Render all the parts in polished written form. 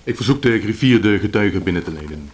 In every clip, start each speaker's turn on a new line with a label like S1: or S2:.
S1: Ik verzoek de griffier de getuigen binnen te leiden.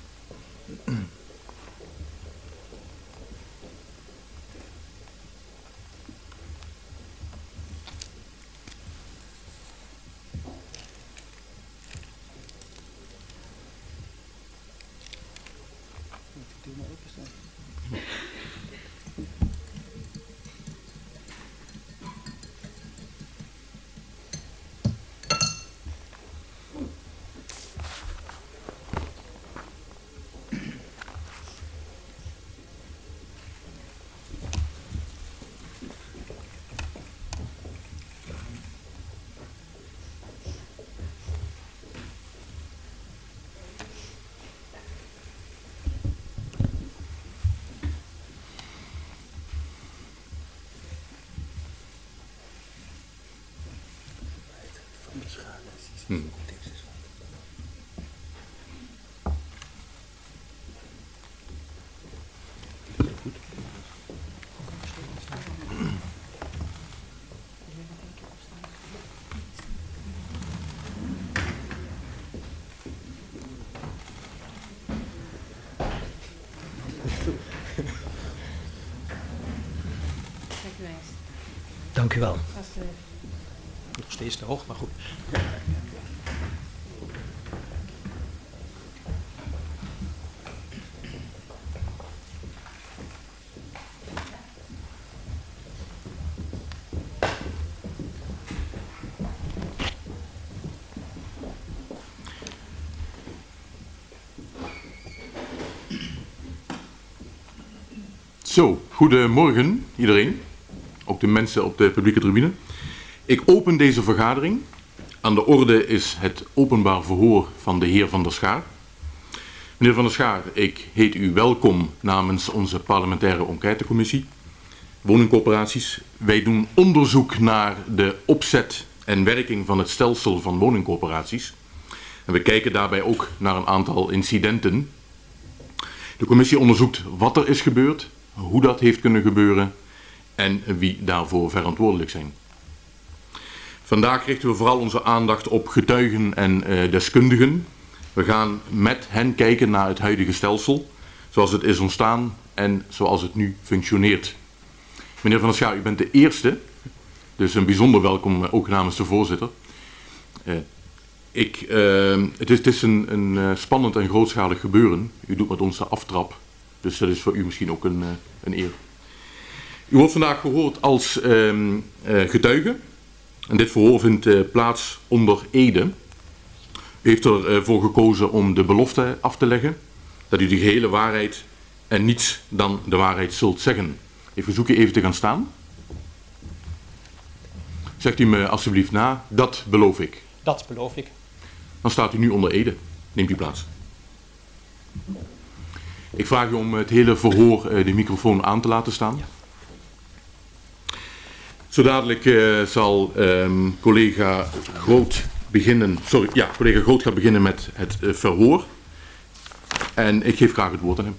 S2: Dank u wel. Nog steeds te hoog, maar goed.
S1: Zo, goedemorgen iedereen. Ook de mensen op de publieke tribune. Ik open deze vergadering. Aan de orde is het openbaar verhoor van de heer Van der Schaar. Meneer Van der Schaar, ik heet u welkom namens onze parlementaire enquêtecommissie woningcorporaties. Wij doen onderzoek naar de opzet en werking van het stelsel van woningcorporaties. En we kijken daarbij ook naar een aantal incidenten. De commissie onderzoekt wat er is gebeurd, hoe dat heeft kunnen gebeuren en wie daarvoor verantwoordelijk zijn. Vandaag richten we vooral onze aandacht op getuigen en deskundigen. We gaan met hen kijken naar het huidige stelsel, zoals het is ontstaan en zoals het nu functioneert. Meneer Van der Schaar, u bent de eerste, dus een bijzonder welkom ook namens de voorzitter. Het is een spannend en grootschalig gebeuren. U doet met ons de aftrap, dus dat is voor u misschien ook een eer. U wordt vandaag gehoord als getuige. En dit verhoor vindt plaats onder ede. U heeft ervoor gekozen om de belofte af te leggen dat u de gehele waarheid en niets dan de waarheid zult zeggen. Ik verzoek u even te gaan staan. Zegt u me alsjeblieft na, dat beloof ik.
S2: Dat beloof ik.
S1: Dan staat u nu onder ede. Neemt u plaats. Ik vraag u om het hele verhoor de microfoon aan te laten staan.
S2: Ja.
S1: Zo dadelijk zal collega Groot beginnen. Collega Groot gaat beginnen met het verhoor. En ik geef graag het woord aan hem.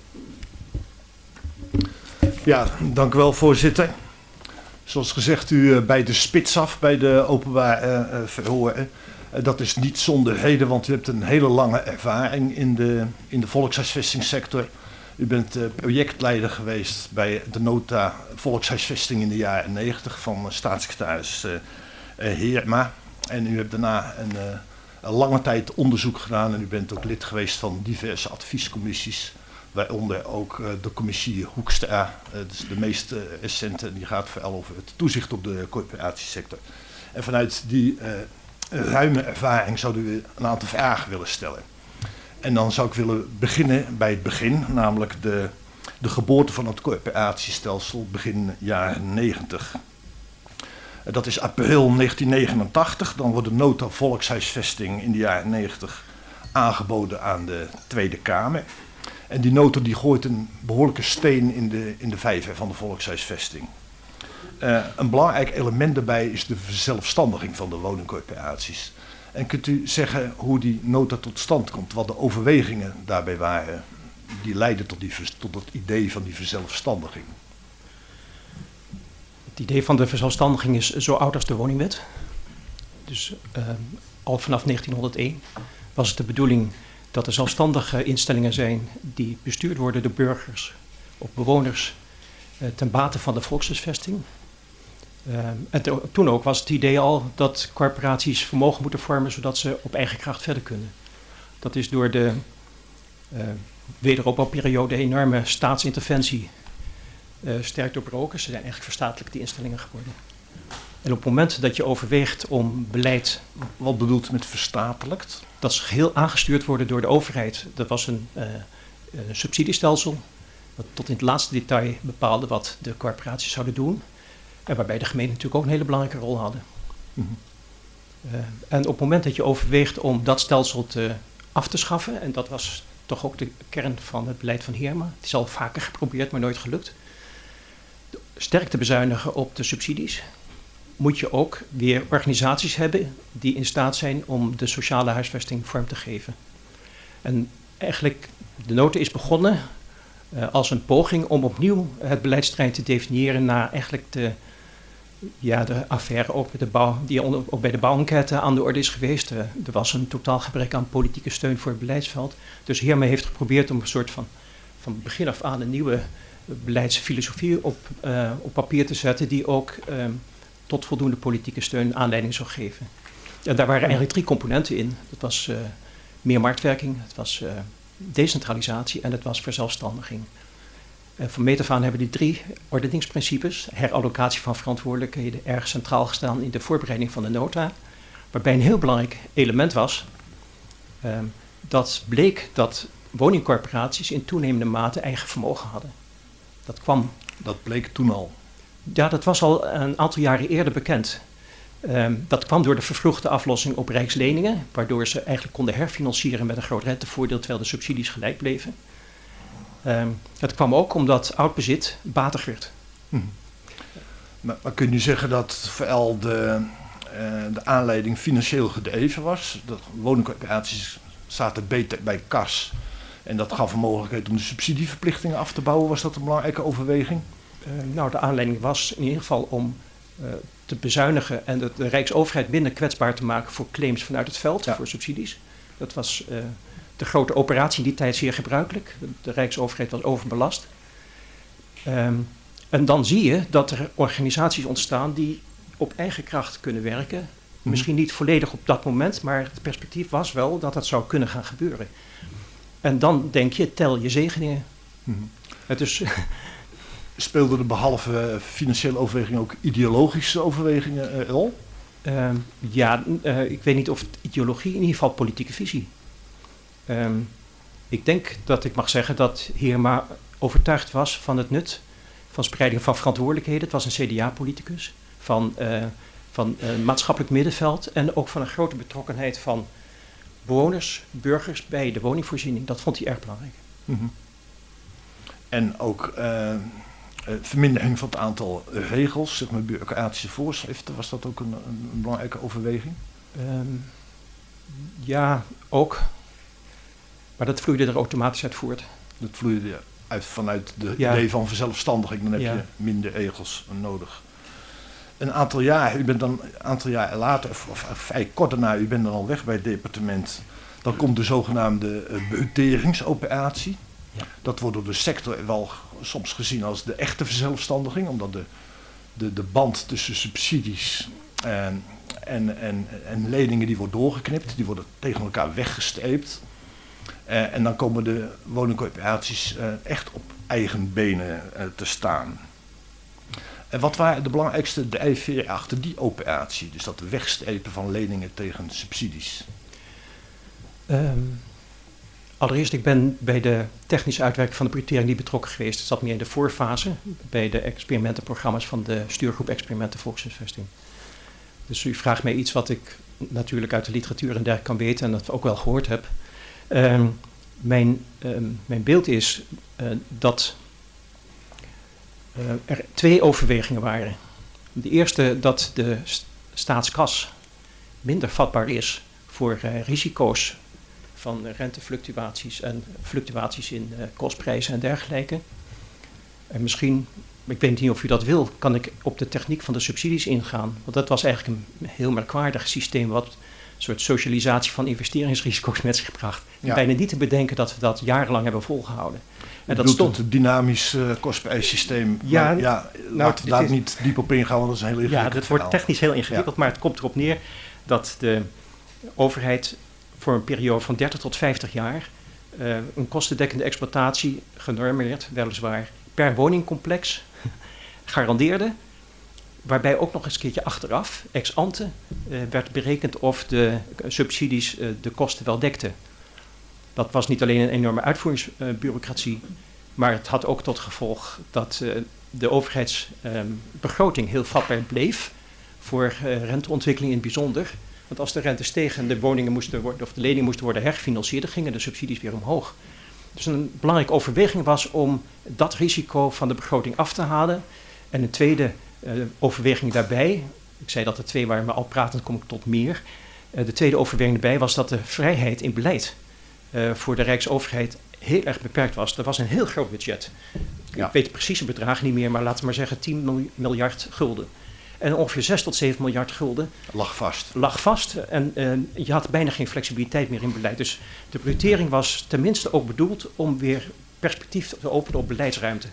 S3: Ja, dank u wel, voorzitter. Zoals gezegd, u bij de spits af, bij de openbaar verhoren. Dat is niet zonder reden, want u hebt een hele lange ervaring in de volkshuisvestingssector. U bent projectleider geweest bij de nota volkshuisvesting in de jaren 90 van staatssecretaris Heerma. En u hebt daarna een lange tijd onderzoek gedaan en u bent ook lid geweest van diverse adviescommissies. Waaronder ook de commissie Hoekstra, dus de meest recente, die gaat vooral over het toezicht op de corporatiesector. En vanuit die ruime ervaring zouden we een aantal vragen willen stellen. En dan zou ik willen beginnen bij het begin, namelijk de geboorte van het corporatiestelsel begin jaren 90. Dat is april 1989, dan wordt de nota volkshuisvesting in de jaren 90 aangeboden aan de Tweede Kamer. En die nota die gooit een behoorlijke steen in de vijver van de volkshuisvesting. Een belangrijk element daarbij is de verzelfstandiging van de woningcorporaties. En kunt u zeggen hoe die nota tot stand komt, wat de overwegingen daarbij waren die leidden tot het idee van die verzelfstandiging?
S2: Het idee van de verzelfstandiging is zo oud als de woningwet. Dus al vanaf 1901. was het de bedoeling dat er zelfstandige instellingen zijn die bestuurd worden door burgers of bewoners ten bate van de volkshuisvesting. En toen ook was het idee al dat corporaties vermogen moeten vormen zodat ze op eigen kracht verder kunnen. Dat is door de wederopbouwperiode enorme staatsinterventie sterk doorbroken. Ze zijn eigenlijk verstatelijkte instellingen geworden. En op het moment dat je overweegt om beleid...
S3: Wat bedoelt u met verstatelijkt?
S2: Dat ze geheel aangestuurd worden door de overheid. Dat was een subsidiestelsel dat tot in het laatste detail bepaalde wat de corporaties zouden doen. En waarbij de gemeenten natuurlijk ook een hele belangrijke rol hadden. Mm-hmm. En op het moment dat je overweegt om dat stelsel af te schaffen... en dat was toch ook de kern van het beleid van Heerma. Het is al vaker geprobeerd, maar nooit gelukt. Sterk te bezuinigen op de subsidies... moet je ook weer organisaties hebben die in staat zijn om de sociale huisvesting vorm te geven. En eigenlijk, de nota is begonnen als een poging om opnieuw het beleidsterrein te definiëren na eigenlijk de affaire ook met de bouw, die ook bij de bouwenquête aan de orde is geweest. Er was een totaal gebrek aan politieke steun voor het beleidsveld. Dus Heerma heeft geprobeerd om een soort van begin af aan een nieuwe beleidsfilosofie op papier te zetten die ook tot voldoende politieke steun aanleiding zou geven. En daar waren eigenlijk 3 componenten in. Dat was meer marktwerking, het was decentralisatie en het was verzelfstandiging. Van meet af aan hebben die 3 ordeningsprincipes, herallocatie van verantwoordelijkheden, erg centraal gestaan in de voorbereiding van de nota. Waarbij een heel belangrijk element was, dat bleek dat woningcorporaties in toenemende mate eigen vermogen hadden.
S3: Dat bleek toen al?
S2: Ja, dat was al een aantal jaren eerder bekend. Dat kwam door de vervroegde aflossing op rijksleningen, waardoor ze eigenlijk konden herfinancieren met een groot rentevoordeel, terwijl de subsidies gelijk bleven. Het kwam ook omdat oud bezit batig werd.
S3: Maar kun je nu zeggen dat vooral de aanleiding financieel gedreven was? Dat woningcorporaties zaten beter bij kas en dat gaf een mogelijkheid om de subsidieverplichtingen af te bouwen. Was dat een belangrijke overweging?
S2: De aanleiding was in ieder geval om te bezuinigen en de Rijksoverheid minder kwetsbaar te maken voor claims vanuit het veld, voor subsidies. Dat was de grote operatie in die tijd zeer gebruikelijk. De Rijksoverheid was overbelast. En dan zie je dat er organisaties ontstaan die op eigen kracht kunnen werken. Misschien niet volledig op dat moment, maar het perspectief was wel dat dat zou kunnen gaan gebeuren. En dan denk je, tel je zegeningen. Het is...
S3: Speelden er behalve financiële overwegingen ook ideologische overwegingen een rol?
S2: Ik weet niet of ideologie, in ieder geval politieke visie. Ik denk dat ik mag zeggen dat Heerma overtuigd was van het nut van spreiding van verantwoordelijkheden. Het was een CDA-politicus van maatschappelijk middenveld en ook van een grote betrokkenheid van bewoners, burgers bij de woningvoorziening. Dat vond hij erg belangrijk.
S3: En ook vermindering van het aantal regels, zeg maar bureaucratische voorschriften, was dat ook een belangrijke overweging?
S2: Ja, ook. Maar dat vloeide er automatisch uit voort.
S3: Dat vloeide uit vanuit de idee van verzelfstandiging, dan heb je minder regels nodig. Een aantal jaar later, of vrij kort daarna, u bent dan al weg bij het departement, dan komt de zogenaamde buteringsoperatie. Ja. Dat wordt door de sector wel soms gezien als de echte verzelfstandiging, omdat de band tussen subsidies en leningen die wordt doorgeknipt, die worden tegen elkaar weggestreept. En dan komen de woningcorporaties echt op eigen benen te staan. En wat waren de belangrijkste drijfveren achter die operatie? Dus dat wegstrepen van leningen tegen subsidies.
S2: Allereerst, ik ben bij de technische uitwerking van de budgettering niet betrokken geweest. Het zat meer in de voorfase bij de experimentenprogramma's van de stuurgroep Experimenten Volkshuisvesting. Dus u vraagt mij iets wat ik natuurlijk uit de literatuur en dergelijke kan weten en dat ook wel gehoord heb. Mijn beeld is dat er 2 overwegingen waren. De eerste, dat de staatskas minder vatbaar is voor risico's van rentefluctuaties en fluctuaties in kostprijzen en dergelijke. En misschien, ik weet niet of u dat wil, kan ik op de techniek van de subsidies ingaan. Want dat was eigenlijk een heel merkwaardig systeem wat soort socialisatie van investeringsrisico's met zich gebracht.
S3: Ja.
S2: Bijna niet te bedenken dat we dat jarenlang hebben volgehouden.
S3: En dat stond het dynamisch kostprijssysteem.
S2: Ja,
S3: laten we daar niet diep op ingaan, want dat is een heel ingewikkeld
S2: het wordt technisch heel ingewikkeld, maar het komt erop neer dat de overheid voor een periode van 30 tot 50 jaar een kostendekkende exploitatie genormeerd, weliswaar per woningcomplex, garandeerde. Waarbij ook nog eens een keertje achteraf, ex ante, werd berekend of de subsidies de kosten wel dekten. Dat was niet alleen een enorme uitvoeringsbureaucratie, maar het had ook tot gevolg dat de overheidsbegroting heel vatbaar bleef voor renteontwikkeling in het bijzonder. Want als de rente steeg en de woningen moesten worden, of de leningen moesten worden hergefinancierd, dan gingen de subsidies weer omhoog. Dus een belangrijke overweging was om dat risico van de begroting af te halen. En een tweede overweging daarbij, ik zei dat er twee waren, maar al pratend kom ik tot meer. De tweede overweging daarbij was dat de vrijheid in beleid voor de Rijksoverheid heel erg beperkt was. Er was een heel groot budget. Ik weet de precieze bedragen niet meer, maar laten we maar zeggen 10 miljard gulden. En ongeveer 6 tot 7 miljard gulden lag vast. En je had bijna geen flexibiliteit meer in beleid. Dus de budgettering was tenminste ook bedoeld om weer perspectief te openen op beleidsruimte.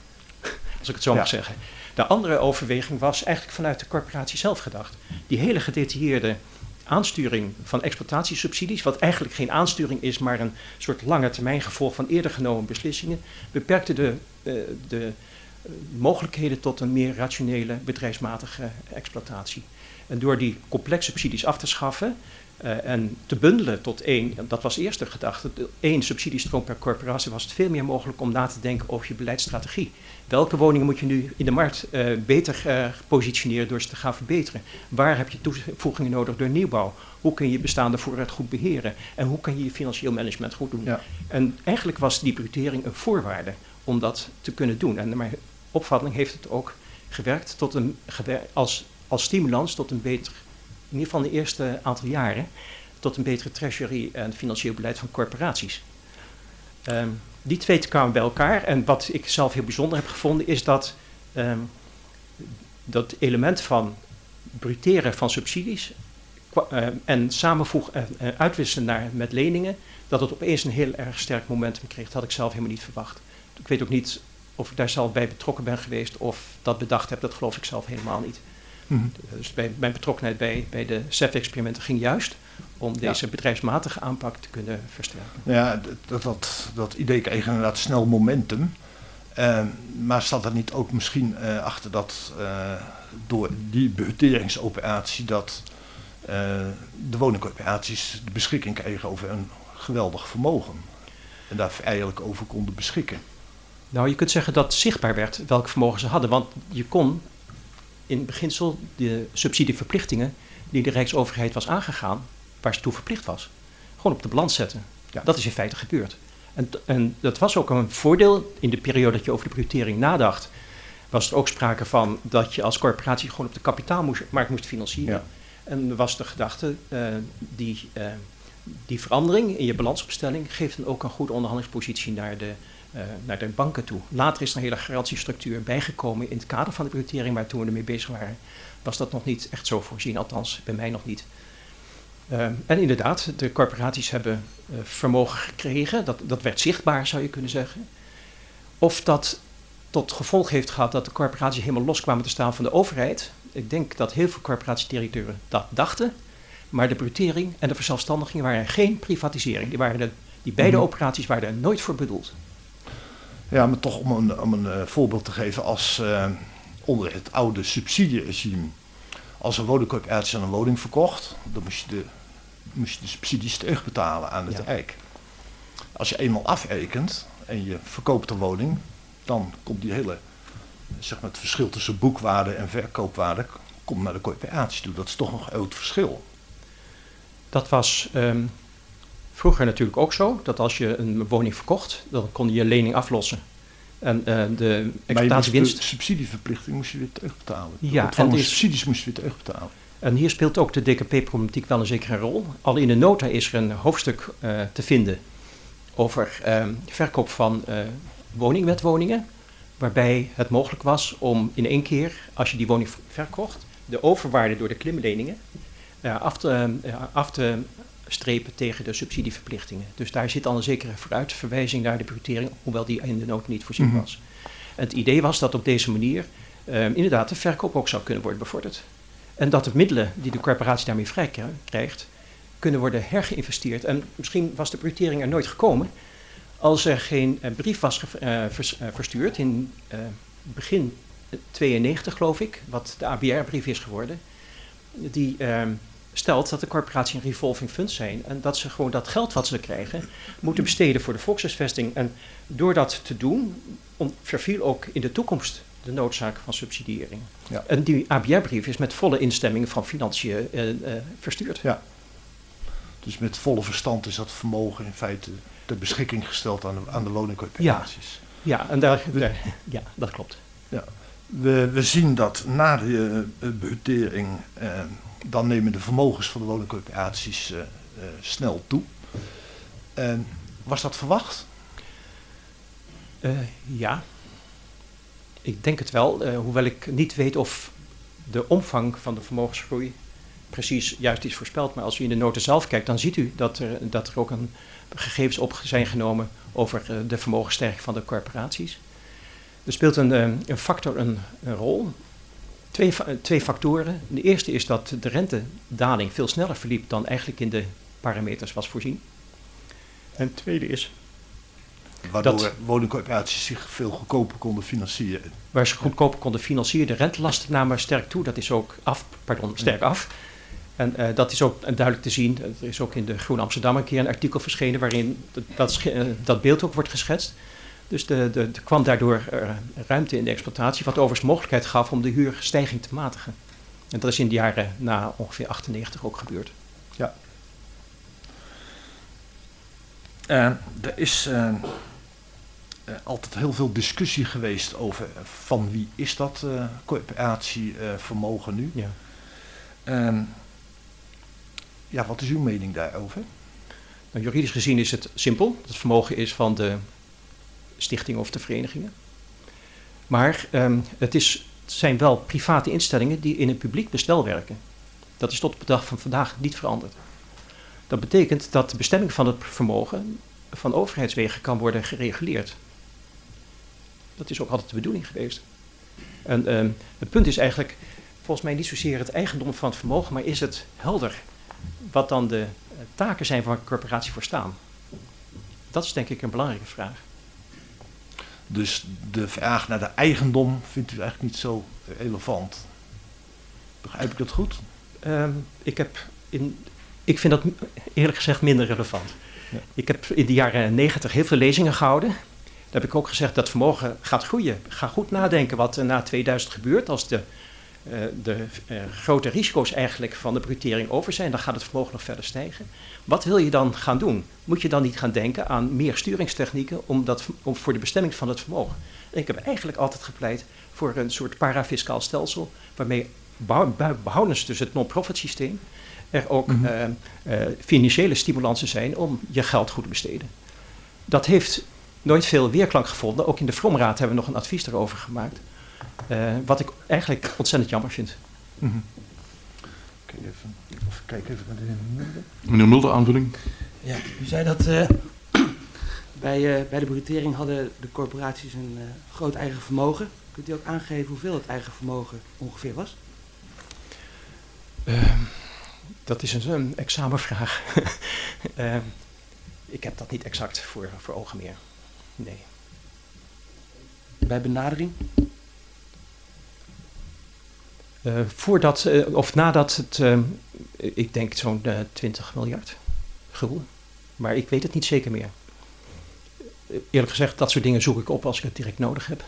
S2: Als ik het zo mag zeggen. De andere overweging was eigenlijk vanuit de corporatie zelf gedacht. Die hele gedetailleerde aansturing van exploitatiesubsidies, wat eigenlijk geen aansturing is, maar een soort lange termijn gevolg van eerder genomen beslissingen, beperkte de mogelijkheden tot een meer rationele, bedrijfsmatige exploitatie. En door die complexe subsidies af te schaffen en te bundelen tot één, dat was eerst de gedachte, één subsidiestroom per corporatie, was het veel meer mogelijk om na te denken over je beleidsstrategie. Welke woningen moet je nu in de markt beter positioneren door ze te gaan verbeteren? Waar heb je toevoegingen nodig door nieuwbouw? Hoe kun je bestaande voorraad goed beheren? En hoe kan je je financieel management goed doen? Ja. En eigenlijk was die budgettering een voorwaarde om dat te kunnen doen. En naar mijn opvatting heeft het ook gewerkt tot als stimulans tot een beter, in ieder geval in de eerste aantal jaren, tot een betere treasury en financieel beleid van corporaties. Die twee kwamen bij elkaar en wat ik zelf heel bijzonder heb gevonden is dat dat element van bruteren van subsidies en samenvoegen en uitwisselen met leningen, dat het opeens een heel erg sterk momentum kreeg. Dat had ik zelf helemaal niet verwacht. Ik weet ook niet of ik daar zelf bij betrokken ben geweest of dat bedacht heb, dat geloof ik zelf helemaal niet. Mm-hmm. Dus mijn betrokkenheid bij de CEF-experimenten ging juist om deze bedrijfsmatige aanpak te kunnen versterken.
S3: Ja, dat idee kreeg inderdaad snel momentum. Maar staat er niet ook misschien achter dat door die budgetteringsoperatie dat de woningcorporaties de beschikking kregen over een geweldig vermogen en daar eigenlijk over konden beschikken?
S2: Nou, je kunt zeggen dat zichtbaar werd welk vermogen ze hadden, want je kon in beginsel de subsidieverplichtingen die de Rijksoverheid was aangegaan, waar ze toe verplicht was, gewoon op de balans zetten. Ja. Dat is in feite gebeurd. En dat was ook een voordeel in de periode dat je over de budgettering nadacht. Was er ook sprake van dat je als corporatie gewoon op de kapitaalmarkt moest financieren. Ja. En was de gedachte, die verandering in je balansopstelling geeft dan ook een goede onderhandelingspositie naar de banken toe. Later is er een hele garantiestructuur bijgekomen in het kader van de budgettering, maar toen we ermee bezig waren, was dat nog niet echt zo voorzien, althans bij mij nog niet. En inderdaad, de corporaties hebben vermogen gekregen, dat werd zichtbaar zou je kunnen zeggen. Of dat tot gevolg heeft gehad dat de corporaties helemaal los kwamen te staan van de overheid. Ik denk dat heel veel corporatiedirecteuren dat dachten, maar de budgettering en de verzelfstandiging waren geen privatisering. Die beide operaties waren er nooit voor bedoeld.
S3: Ja, maar toch om een voorbeeld te geven, als onder het oude subsidieregime, als een woningcorporatie aan een woning verkocht, dan moest je de subsidies terugbetalen aan het Rijk. Als je eenmaal afrekent en je verkoopt de woning, dan komt die hele, zeg maar het verschil tussen boekwaarde en verkoopwaarde, komt naar de corporatie toe. Dat is toch nog een groot verschil.
S2: Dat was vroeger natuurlijk ook zo, dat als je een woning verkocht, dan kon je je lening aflossen. En de exploitatiewinst.
S3: De subsidieverplichting moest je weer terugbetalen.
S2: Ja,
S3: en de subsidies moest je weer terugbetalen.
S2: En hier speelt ook de DKP-problematiek wel een zekere rol. Al in de nota is er een hoofdstuk te vinden over verkoop van woningwetwoningen, waarbij het mogelijk was om in één keer, als je die woning verkocht, de overwaarde door de klimleningen af te strepen tegen de subsidieverplichtingen. Dus daar zit al een zekere vooruitverwijzing naar de budgettering, hoewel die in de nood niet voorzien was. En het idee was dat op deze manier inderdaad de verkoop ook zou kunnen worden bevorderd. En dat de middelen die de corporatie daarmee vrij krijgt, kunnen worden hergeïnvesteerd. En misschien was de budgettering er nooit gekomen als er geen brief was verstuurd in begin 92, geloof ik, wat de ABR-brief is geworden, die stelt dat de corporatie een revolving fund zijn en dat ze gewoon dat geld wat ze krijgen moeten besteden voor de volkshuisvesting. En door dat te doen verviel ook in de toekomst de noodzaak van subsidiëring. Ja. En die ABR-brief is met volle instemming van Financiën verstuurd. Ja.
S3: Dus met volle verstand is dat vermogen in feite ter beschikking gesteld aan de woningcorporaties.
S2: Ja, en ja, dat klopt.
S3: Ja. We zien dat na de budgettering dan nemen de vermogens van de woningcorporaties snel toe. Was dat verwacht?
S2: Ja, ik denk het wel. Hoewel ik niet weet of de omvang van de vermogensgroei precies juist is voorspeld. Maar als u in de noten zelf kijkt, dan ziet u dat er ook gegevens op zijn genomen over de vermogensstijging van de corporaties. Er speelt een factor een rol. Twee factoren. De eerste is dat de rentedaling veel sneller verliep dan eigenlijk in de parameters was voorzien. En het tweede is
S3: waardoor woningcorporaties zich veel goedkoper konden financieren.
S2: Waar ze goedkoper konden financieren. De rentelasten namen sterk toe. Dat is ook sterk af. En dat is ook duidelijk te zien. Er is ook in de Groene Amsterdam een keer een artikel verschenen waarin dat beeld ook wordt geschetst. Dus er kwam daardoor ruimte in de exploitatie, wat overigens mogelijkheid gaf om de huurstijging te matigen. En dat is in de jaren na ongeveer 98 ook gebeurd.
S3: Ja. Er is altijd heel veel discussie geweest over van wie is dat corporatievermogen nu. Ja. Ja, wat is uw mening daarover?
S2: Nou, juridisch gezien is het simpel. Het vermogen is van de stichtingen of de verenigingen. Maar het zijn wel private instellingen die in een publiek bestel werken. Dat is tot op de dag van vandaag niet veranderd. Dat betekent dat de bestemming van het vermogen van overheidswegen kan worden gereguleerd. Dat is ook altijd de bedoeling geweest. En het punt is eigenlijk volgens mij niet zozeer het eigendom van het vermogen, maar is het helder wat dan de taken zijn waar een corporatie voor staan. Dat is denk ik een belangrijke vraag.
S3: Dus de vraag naar de eigendom vindt u eigenlijk niet zo relevant. Begrijp ik dat goed?
S2: Ik vind dat eerlijk gezegd minder relevant. Ja. Ik heb in de jaren 90 heel veel lezingen gehouden. Daar heb ik ook gezegd dat vermogen gaat groeien. Ga goed nadenken wat er na 2000 gebeurt. Als de grote risico's eigenlijk van de budgettering over zijn, dan gaat het vermogen nog verder stijgen. Wat wil je dan gaan doen? Moet je dan niet gaan denken aan meer sturingstechnieken om voor de bestemming van het vermogen? En ik heb eigenlijk altijd gepleit voor een soort parafiscaal stelsel, waarmee behoudens dus het non-profit systeem er ook financiële stimulansen zijn om je geld goed te besteden. Dat heeft nooit veel weerklank gevonden. Ook in de Vromraad hebben we nog een advies daarover gemaakt. Wat ik eigenlijk ontzettend jammer vind.
S3: Mm-hmm. Kijk even naar de heer Mulder.
S1: Meneer Mulder, aanvulling.
S4: Ja, u zei dat bij de budgettering hadden de corporaties een groot eigen vermogen. Kunt u ook aangeven hoeveel het eigen vermogen ongeveer was?
S2: Dat is een examenvraag. Ik heb dat niet exact voor ogen meer. Nee.
S4: Bij benadering?
S2: Nadat het, ik denk zo'n 20 miljard gulden. Maar ik weet het niet zeker meer. Eerlijk gezegd, dat soort dingen zoek ik op als ik het direct nodig heb.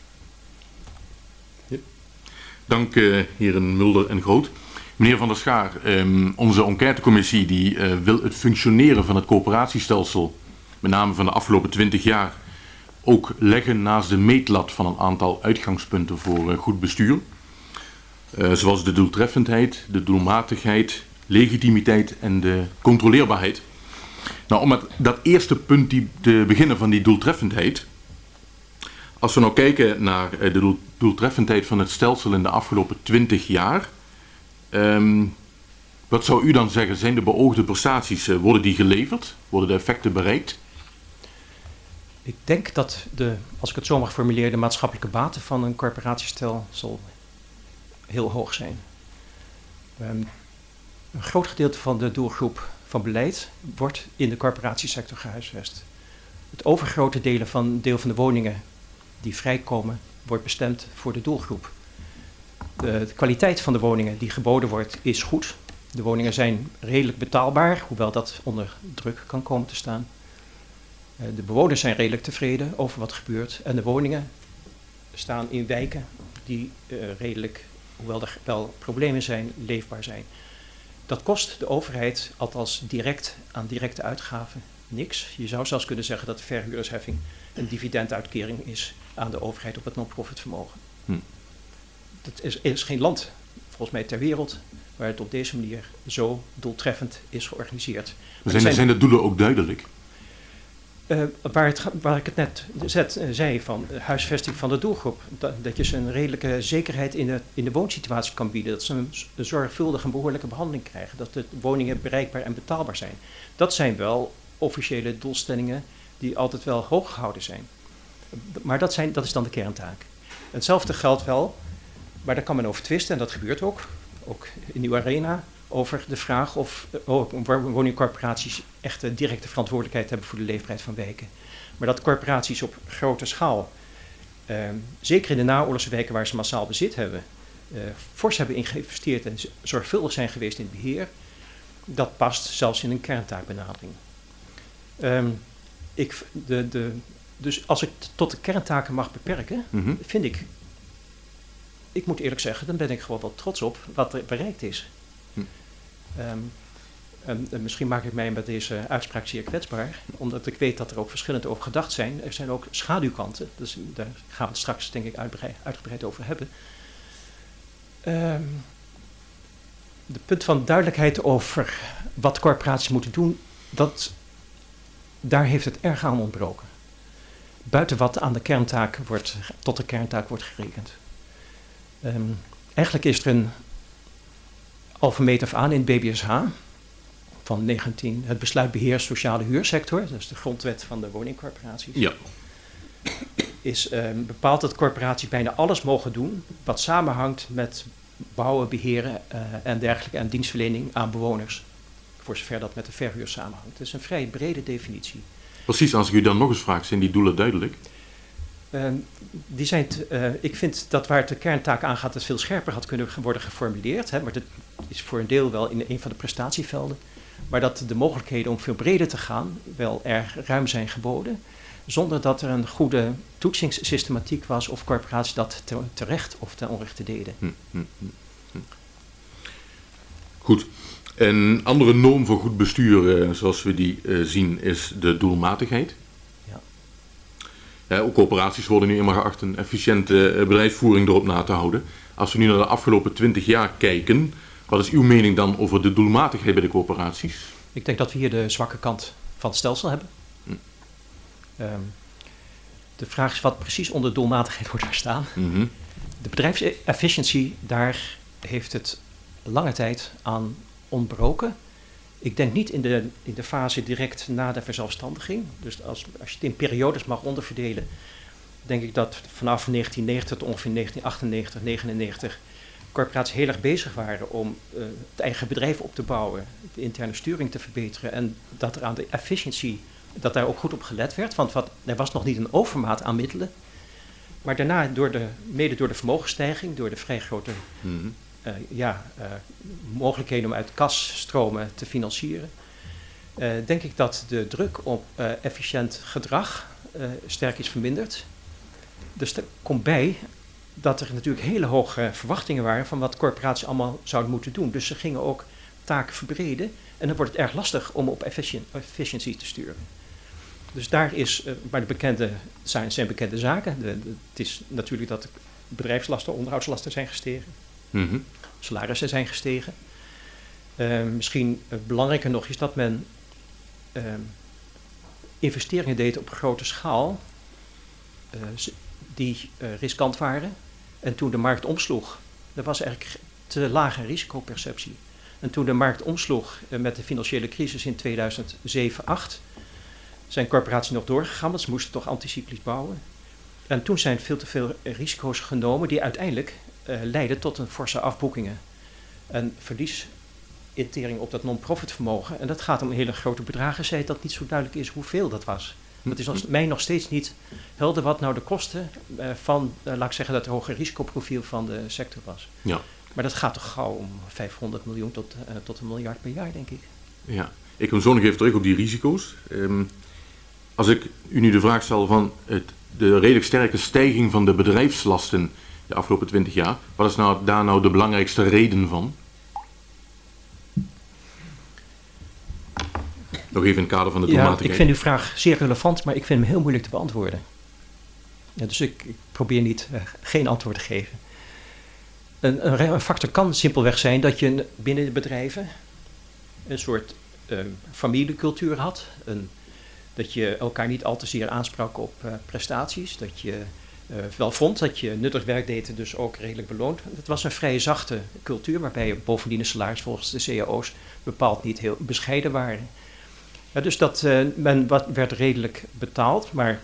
S1: Ja. Dank heren Mulder en Groot. Meneer Van der Schaar, onze enquêtecommissie die wil het functioneren van het coöperatiestelsel, met name van de afgelopen 20 jaar, ook leggen naast de meetlat van een aantal uitgangspunten voor goed bestuur. Zoals de doeltreffendheid, de doelmatigheid, legitimiteit en de controleerbaarheid. Nou, om met dat eerste punt te beginnen van die doeltreffendheid. Als we nou kijken naar de doeltreffendheid van het stelsel in de afgelopen 20 jaar. Wat zou u dan zeggen, zijn de beoogde prestaties, worden die geleverd? Worden de effecten bereikt?
S2: Ik denk dat als ik het zo mag formuleren, de maatschappelijke baten van een corporatiestelsel heel hoog zijn. Een groot gedeelte van de doelgroep van beleid wordt in de corporatiesector gehuisvest. Het overgrote deel van de woningen die vrijkomen wordt bestemd voor de doelgroep. De kwaliteit van de woningen die geboden wordt is goed. De woningen zijn redelijk betaalbaar, hoewel dat onder druk kan komen te staan. De bewoners zijn redelijk tevreden over wat gebeurt. En de woningen staan in wijken die redelijk, hoewel er wel problemen zijn, leefbaar zijn. Dat kost de overheid, althans aan directe uitgaven, niks. Je zou zelfs kunnen zeggen dat de verhuurdersheffing een dividenduitkering is aan de overheid op het non-profit vermogen. Er is geen land, volgens mij ter wereld, waar het op deze manier zo doeltreffend is georganiseerd.
S1: Zijn de doelen ook duidelijk?
S2: Waar ik het net zei van huisvesting van de doelgroep. Dat je ze een redelijke zekerheid in de woonsituatie kan bieden. Dat ze een zorgvuldige en behoorlijke behandeling krijgen. Dat de woningen bereikbaar en betaalbaar zijn. Dat zijn wel officiële doelstellingen die altijd wel hoog gehouden zijn. Maar dat is dan de kerntaak. Hetzelfde geldt wel, maar daar kan men over twisten en dat gebeurt ook in uw arena, over de vraag of woningcorporaties echt een directe verantwoordelijkheid hebben voor de leefbaarheid van wijken. Maar dat corporaties op grote schaal, zeker in de naoorlogse wijken waar ze massaal bezit hebben, fors hebben ingeïnvesteerd en zorgvuldig zijn geweest in het beheer, dat past zelfs in een kerntaakbenadering. Dus als ik tot de kerntaken mag beperken, vind ik moet eerlijk zeggen, dan ben ik gewoon wel trots op wat er bereikt is. En misschien maak ik mij met deze uitspraak zeer kwetsbaar, omdat ik weet dat er ook verschillend over gedacht zijn. Er zijn ook schaduwkanten, dus daar gaan we het straks denk ik uitgebreid over hebben. De punt van duidelijkheid over wat corporaties moeten doen, daar heeft het erg aan ontbroken. Buiten wat aan de kerntaak tot de kerntaak wordt gerekend. Eigenlijk is er al van meet af aan in het BBSH van het besluit beheer sociale huursector, dat is de grondwet van de woningcorporaties, is bepaald dat corporaties bijna alles mogen doen wat samenhangt met bouwen, beheren en dergelijke en dienstverlening aan bewoners, voor zover dat met de verhuur samenhangt. Het is een vrij brede definitie.
S1: Precies, als ik u dan nog eens vraag, zijn die doelen duidelijk?
S2: Ik vind dat waar het de kerntaak aangaat, het veel scherper had kunnen worden geformuleerd. Hè, maar dat is voor een deel wel in een van de prestatievelden. Maar dat de mogelijkheden om veel breder te gaan wel erg ruim zijn geboden. Zonder dat er een goede toetsingssystematiek was of corporaties dat terecht of ten onrechte deden.
S1: Goed. Een andere norm voor goed bestuur, zoals we die zien, is de doelmatigheid. Ook corporaties worden nu eenmaal geacht een efficiënte bedrijfsvoering erop na te houden. Als we nu naar de afgelopen 20 jaar kijken, wat is uw mening dan over de doelmatigheid bij de corporaties?
S2: Ik denk dat we hier de zwakke kant van het stelsel hebben. De vraag is wat precies onder doelmatigheid wordt verstaan. De bedrijfsefficiëntie, daar heeft het lange tijd aan ontbroken. Ik denk niet in de fase direct na de verzelfstandiging. Dus als je het in periodes mag onderverdelen, denk ik dat vanaf 1990 tot ongeveer 1998, 1999 corporaties heel erg bezig waren om het eigen bedrijf op te bouwen, de interne sturing te verbeteren en dat er aan de efficiëntie, dat daar ook goed op gelet werd. Want er was nog niet een overmaat aan middelen. Maar daarna, mede door de vermogensstijging, door de vrij grote mogelijkheden om uit kasstromen te financieren, denk ik dat de druk op efficiënt gedrag sterk is verminderd. Dus er komt bij dat er natuurlijk hele hoge verwachtingen waren van wat corporaties allemaal zouden moeten doen. Dus ze gingen ook taken verbreden en dan wordt het erg lastig om op efficiëntie te sturen. Dus daar is, maar zijn bekende zaken. Het is natuurlijk dat de bedrijfslasten, onderhoudslasten zijn gestegen. Salarissen zijn gestegen. Misschien belangrijker nog is dat men investeringen deed op grote schaal die riskant waren. En toen de markt omsloeg, er was eigenlijk te lage risicoperceptie. En toen de markt omsloeg met de financiële crisis in 2007-2008, zijn corporaties nog doorgegaan, want ze moesten toch anticyclisch bouwen. En toen zijn veel te veel risico's genomen die uiteindelijk leidden tot een forse afboekingen. En verliesintering op dat non-profit vermogen. En dat gaat om hele grote bedragen, zei dat niet zo duidelijk is hoeveel dat was. Het is mij nog steeds niet helder wat nou de kosten van, laat ik zeggen, dat hoge risicoprofiel van de sector was.
S1: Ja.
S2: Maar dat gaat toch gauw om 500 miljoen tot $1 miljard per jaar, denk ik.
S1: Ja, ik kom zo nog even terug op die risico's. Als ik u nu de vraag stel van de redelijk sterke stijging van de bedrijfslasten de afgelopen 20 jaar, wat is daar nou de belangrijkste reden van? Nog even in het kader van de doelmatigheid.
S2: Ja, ik vind uw vraag zeer relevant, maar ik vind hem heel moeilijk te beantwoorden. Ja, dus ik probeer geen antwoord te geven. Een factor kan simpelweg zijn dat je binnen de bedrijven een soort familiecultuur had. Dat je elkaar niet al te zeer aansprak op prestaties. Dat je wel vond dat je nuttig werk deed en dus ook redelijk beloond. Het was een vrij zachte cultuur waarbij bovendien de salaris volgens de cao's bepaald niet heel bescheiden waren. Ja, dus men werd redelijk betaald, maar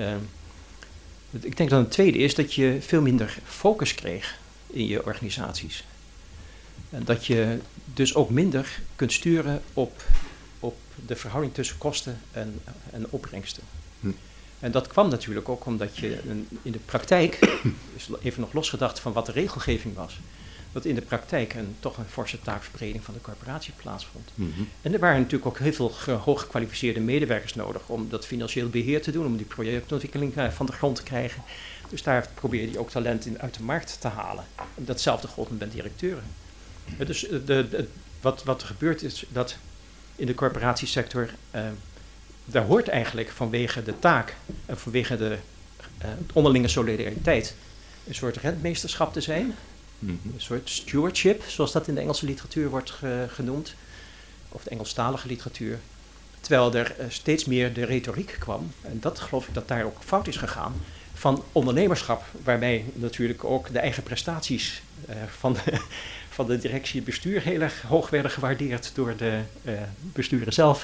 S2: ik denk dat een tweede is dat je veel minder focus kreeg in je organisaties. En dat je dus ook minder kunt sturen op de verhouding tussen kosten en opbrengsten. En dat kwam natuurlijk ook omdat je in de praktijk, dus even nog losgedacht van wat de regelgeving was, dat in de praktijk toch een forse taakverbreding van de corporatie plaatsvond. En er waren natuurlijk ook heel veel hooggekwalificeerde medewerkers nodig om dat financieel beheer te doen, om die projectontwikkeling van de grond te krijgen. Dus daar probeerde je ook talent uit de markt te halen. En datzelfde gold met directeuren. Dus wat er gebeurt is dat in de corporatiesector, daar hoort eigenlijk vanwege de taak en vanwege de onderlinge solidariteit een soort rentmeesterschap te zijn. Een soort stewardship, zoals dat in de Engelse literatuur wordt genoemd. Of de Engelstalige literatuur. Terwijl er steeds meer de retoriek kwam. En dat geloof ik dat daar ook fout is gegaan. Van ondernemerschap, waarbij natuurlijk ook de eigen prestaties van de directie en bestuur heel erg hoog werden gewaardeerd door de besturen zelf.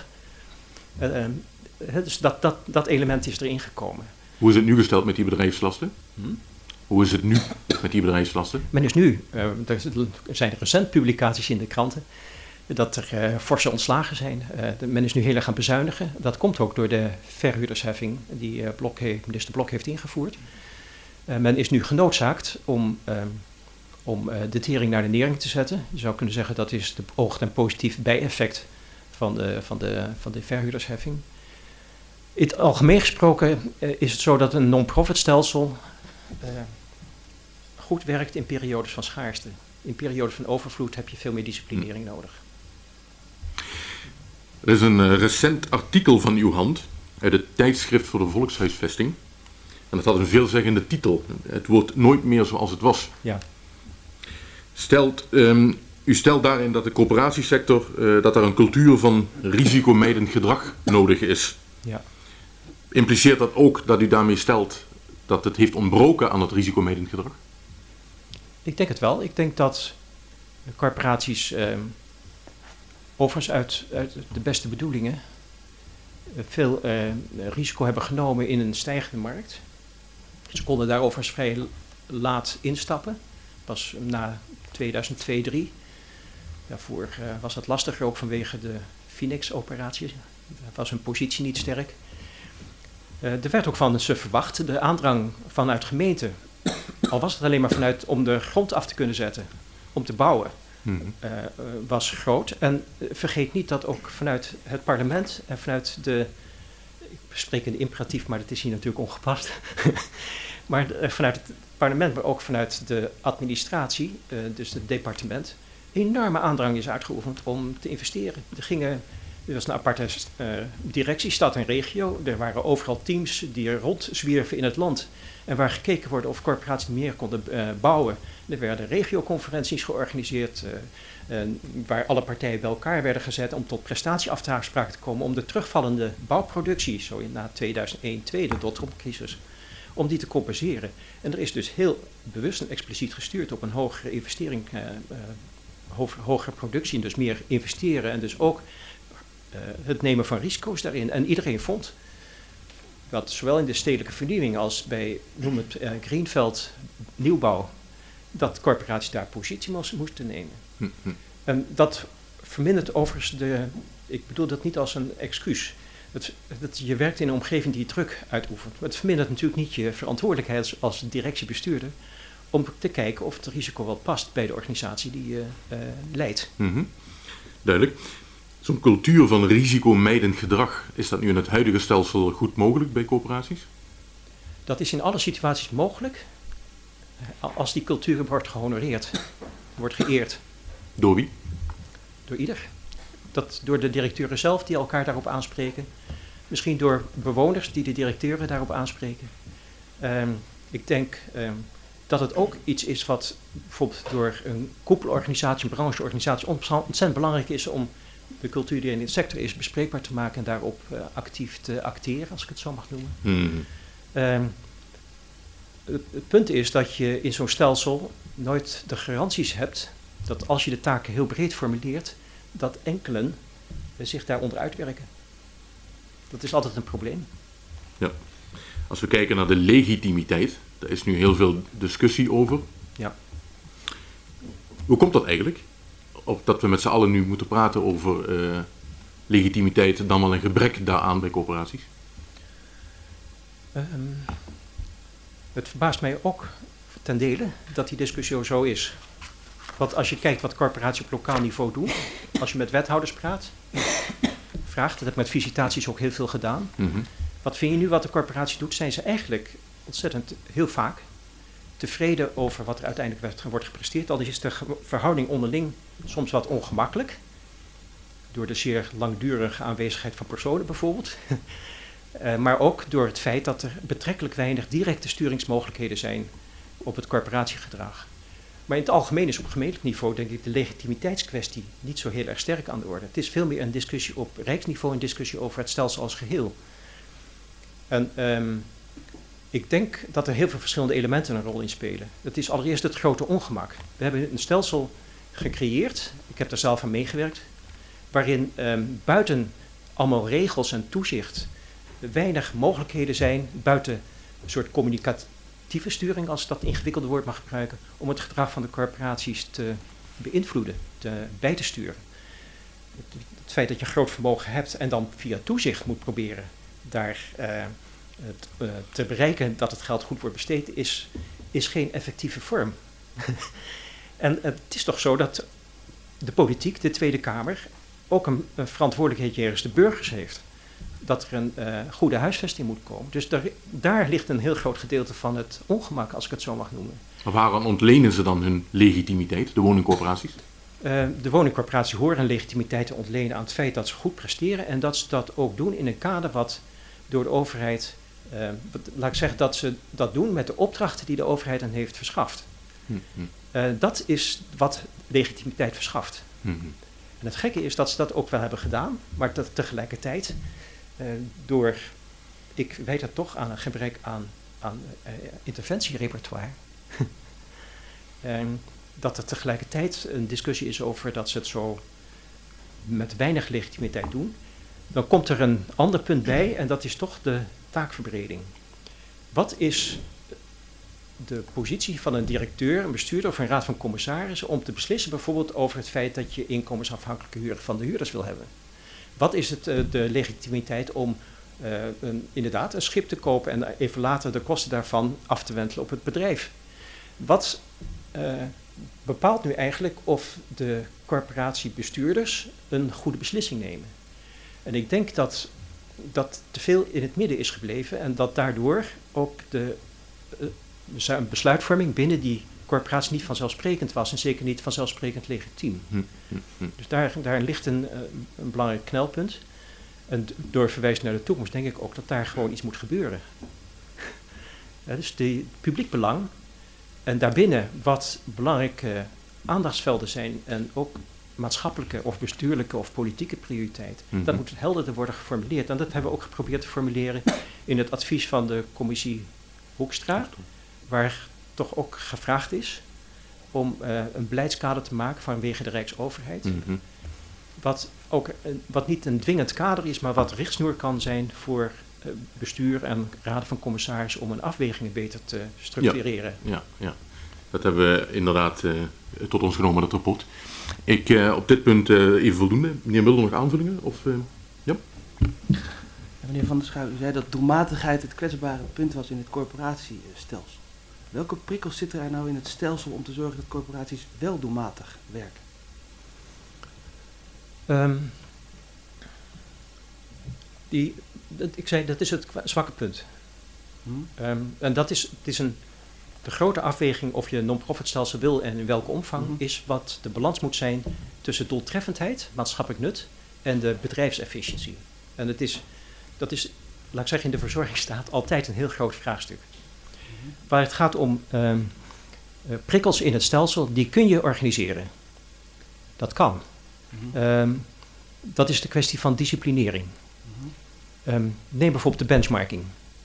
S2: Dus dat element is erin gekomen.
S1: Hoe is het nu gesteld met die bedrijfslasten? Hoe is het nu met die bedrijfslasten?
S2: Men is nu, er zijn recent publicaties in de kranten, dat er forse ontslagen zijn. Men is nu heel erg gaan bezuinigen. Dat komt ook door de verhuurdersheffing die minister Blok heeft ingevoerd. Men is nu genoodzaakt om de tering naar de nering te zetten. Je zou kunnen zeggen dat is de oogst en positief bijeffect van de verhuurdersheffing. In het algemeen gesproken is het zo dat een non-profit stelsel goed werkt in periodes van schaarste. In periodes van overvloed heb je veel meer disciplinering nodig.
S1: Er is een recent artikel van uw hand uit het tijdschrift voor de volkshuisvesting. En dat had een veelzeggende titel. Het wordt nooit meer zoals het was.
S2: Ja.
S1: U stelt daarin dat de corporatiesector, dat er een cultuur van risicomijdend gedrag nodig is.
S2: Ja.
S1: Impliceert dat ook dat u daarmee stelt dat het heeft ontbroken aan het risicomijdend gedrag?
S2: Ik denk het wel. Ik denk dat de corporaties overigens uit de beste bedoelingen veel risico hebben genomen in een stijgende markt. Ze konden daar overigens vrij laat instappen. Pas na 2002-2003. Daarvoor was het lastiger ook vanwege de Phoenix-operatie. Daar was hun positie niet sterk. Er werd ook van ze verwacht, de aandrang vanuit gemeenten, al was het alleen maar om de grond af te kunnen zetten, om te bouwen, was groot. En vergeet niet dat ook vanuit het parlement en vanuit ik spreek in de imperatief, maar dat is hier natuurlijk ongepast, maar vanuit het parlement, maar ook vanuit de administratie, dus het departement, enorme aandrang is uitgeoefend om te investeren. Er was een aparte directie, stad en regio. Er waren overal teams die rondzwierven in het land. En waar gekeken wordt of corporaties meer konden bouwen. Er werden regioconferenties georganiseerd. Waar alle partijen bij elkaar werden gezet om tot prestatieafspraken te komen. Om de terugvallende bouwproductie, zo na 2001-2002, de dotcom-crisis, om die te compenseren. En er is dus heel bewust en expliciet gestuurd op een hogere investering, hogere productie en dus meer investeren en dus ook het nemen van risico's daarin. En iedereen vond dat zowel in de stedelijke vernieuwing als bij, noem het Greenveld nieuwbouw, dat corporaties daar positie moesten nemen. En dat vermindert overigens ik bedoel dat niet als een excuus. Je werkt in een omgeving die druk uitoefent. Maar het vermindert natuurlijk niet je verantwoordelijkheid als directiebestuurder om te kijken of het risico wel past bij de organisatie die je leidt.
S1: Duidelijk. Zo'n cultuur van risicomijdend gedrag, is dat nu in het huidige stelsel goed mogelijk bij corporaties?
S2: Dat is in alle situaties mogelijk als die cultuur wordt gehonoreerd, wordt geëerd.
S1: Door wie?
S2: Door ieder. Door de directeuren zelf die elkaar daarop aanspreken. Misschien door bewoners die de directeuren daarop aanspreken. Ik denk dat het ook iets is wat bijvoorbeeld door een koepelorganisatie, een brancheorganisatie ontzettend belangrijk is om de cultuur die in de sector is bespreekbaar te maken en daarop actief te acteren, als ik het zo mag noemen. Het punt is dat je in zo'n stelsel nooit de garanties hebt dat als je de taken heel breed formuleert, dat enkelen zich daaronder uitwerken. Dat is altijd een probleem.
S1: Ja. Als we kijken naar de legitimiteit, daar is nu heel veel discussie over.
S2: Ja.
S1: Hoe komt dat eigenlijk? Of dat we met z'n allen nu moeten praten over legitimiteit, dan wel een gebrek daaraan bij corporaties?
S2: Het verbaast mij ook ten dele dat die discussie zo is. Want als je kijkt wat corporaties op lokaal niveau doen, als je met wethouders vraagt, dat heb ik met visitaties ook heel veel gedaan. Wat vind je nu wat de corporatie doet? Zijn ze eigenlijk ontzettend heel vaak tevreden over wat er uiteindelijk wordt gepresteerd. Al is de verhouding onderling soms wat ongemakkelijk, door de zeer langdurige aanwezigheid van personen bijvoorbeeld. Maar ook door het feit dat er betrekkelijk weinig directe sturingsmogelijkheden zijn op het corporatiegedrag. Maar in het algemeen is op gemeentelijk niveau, denk ik, de legitimiteitskwestie niet zo heel erg sterk aan de orde. Het is veel meer een discussie op rijksniveau, een discussie over het stelsel als geheel. En ik denk dat er heel veel verschillende elementen een rol in spelen. Het is allereerst het grote ongemak. We hebben een stelsel gecreëerd, ik heb daar zelf aan meegewerkt, waarin buiten allemaal regels en toezicht weinig mogelijkheden zijn, buiten een soort communicatieve sturing, als ik dat ingewikkelde woord mag gebruiken, om het gedrag van de corporaties te beïnvloeden, bij te sturen. Het feit dat je groot vermogen hebt en dan via toezicht moet proberen daar te bereiken dat het geld goed wordt besteed, is geen effectieve vorm. En het is toch zo dat de politiek, de Tweede Kamer, ook een verantwoordelijkheid jegens de burgers heeft. Dat er een goede huisvesting moet komen. Dus daar ligt een heel groot gedeelte van het ongemak, als ik het zo mag noemen.
S1: Maar waarom ontlenen ze dan hun legitimiteit, de woningcorporaties?
S2: De woningcorporaties horen een legitimiteit te ontlenen aan het feit dat ze goed presteren en dat ze dat ook doen in een kader wat door de overheid, laat ik zeggen dat ze dat doen met de opdrachten die de overheid hen heeft verschaft. Dat is wat legitimiteit verschaft. En het gekke is dat ze dat ook wel hebben gedaan, maar dat tegelijkertijd ik weet dat toch aan een gebrek aan interventierepertoire, dat er tegelijkertijd een discussie is over dat ze het zo met weinig legitimiteit doen. Dan komt er een ander punt bij en dat is toch de taakverbreding. Wat is de positie van een directeur, een bestuurder of een raad van commissarissen om te beslissen bijvoorbeeld over het feit dat je inkomensafhankelijke huur van de huurders wil hebben? Wat is de legitimiteit om inderdaad een schip te kopen en even later de kosten daarvan af te wentelen op het bedrijf? Wat bepaalt nu eigenlijk of de corporatiebestuurders een goede beslissing nemen? En ik denk dat dat te veel in het midden is gebleven en dat daardoor ook de besluitvorming binnen die corporatie niet vanzelfsprekend was en zeker niet vanzelfsprekend legitiem. Dus daar ligt een belangrijk knelpunt. En door verwijs naar de toekomst denk ik ook dat daar gewoon iets moet gebeuren. Dus het publiek belang en daarbinnen wat belangrijke aandachtsvelden zijn en ook maatschappelijke of bestuurlijke of politieke prioriteit. Dat moet helderder worden geformuleerd. En dat hebben we ook geprobeerd te formuleren in het advies van de commissie Hoekstra, waar toch ook gevraagd is om een beleidskader te maken vanwege de Rijksoverheid. Wat niet een dwingend kader is, maar wat richtsnoer kan zijn voor bestuur en raden van commissarissen om hun afwegingen beter te structureren.
S1: Ja. Dat hebben we inderdaad tot ons genomen, dat rapport. Ik op dit punt even voldoende. Meneer Mulder, nog aanvullingen? Ja?
S4: Meneer Van der Schuil, u zei dat doelmatigheid het kwetsbare punt was in het corporatiestelsel. Welke prikkels zitten er nou in het stelsel om te zorgen dat corporaties wel doelmatig werken?
S2: Ik zei, dat is het zwakke punt. En dat is, de grote afweging of je een non-profit stelsel wil en in welke omvang, is wat de balans moet zijn tussen doeltreffendheid, maatschappelijk nut en de bedrijfsefficiëntie. En dat is, laat ik zeggen, in de verzorgingsstaat altijd een heel groot vraagstuk. Waar het gaat om prikkels in het stelsel, die kun je organiseren. Dat kan. Dat is de kwestie van disciplinering. Neem bijvoorbeeld de benchmarking.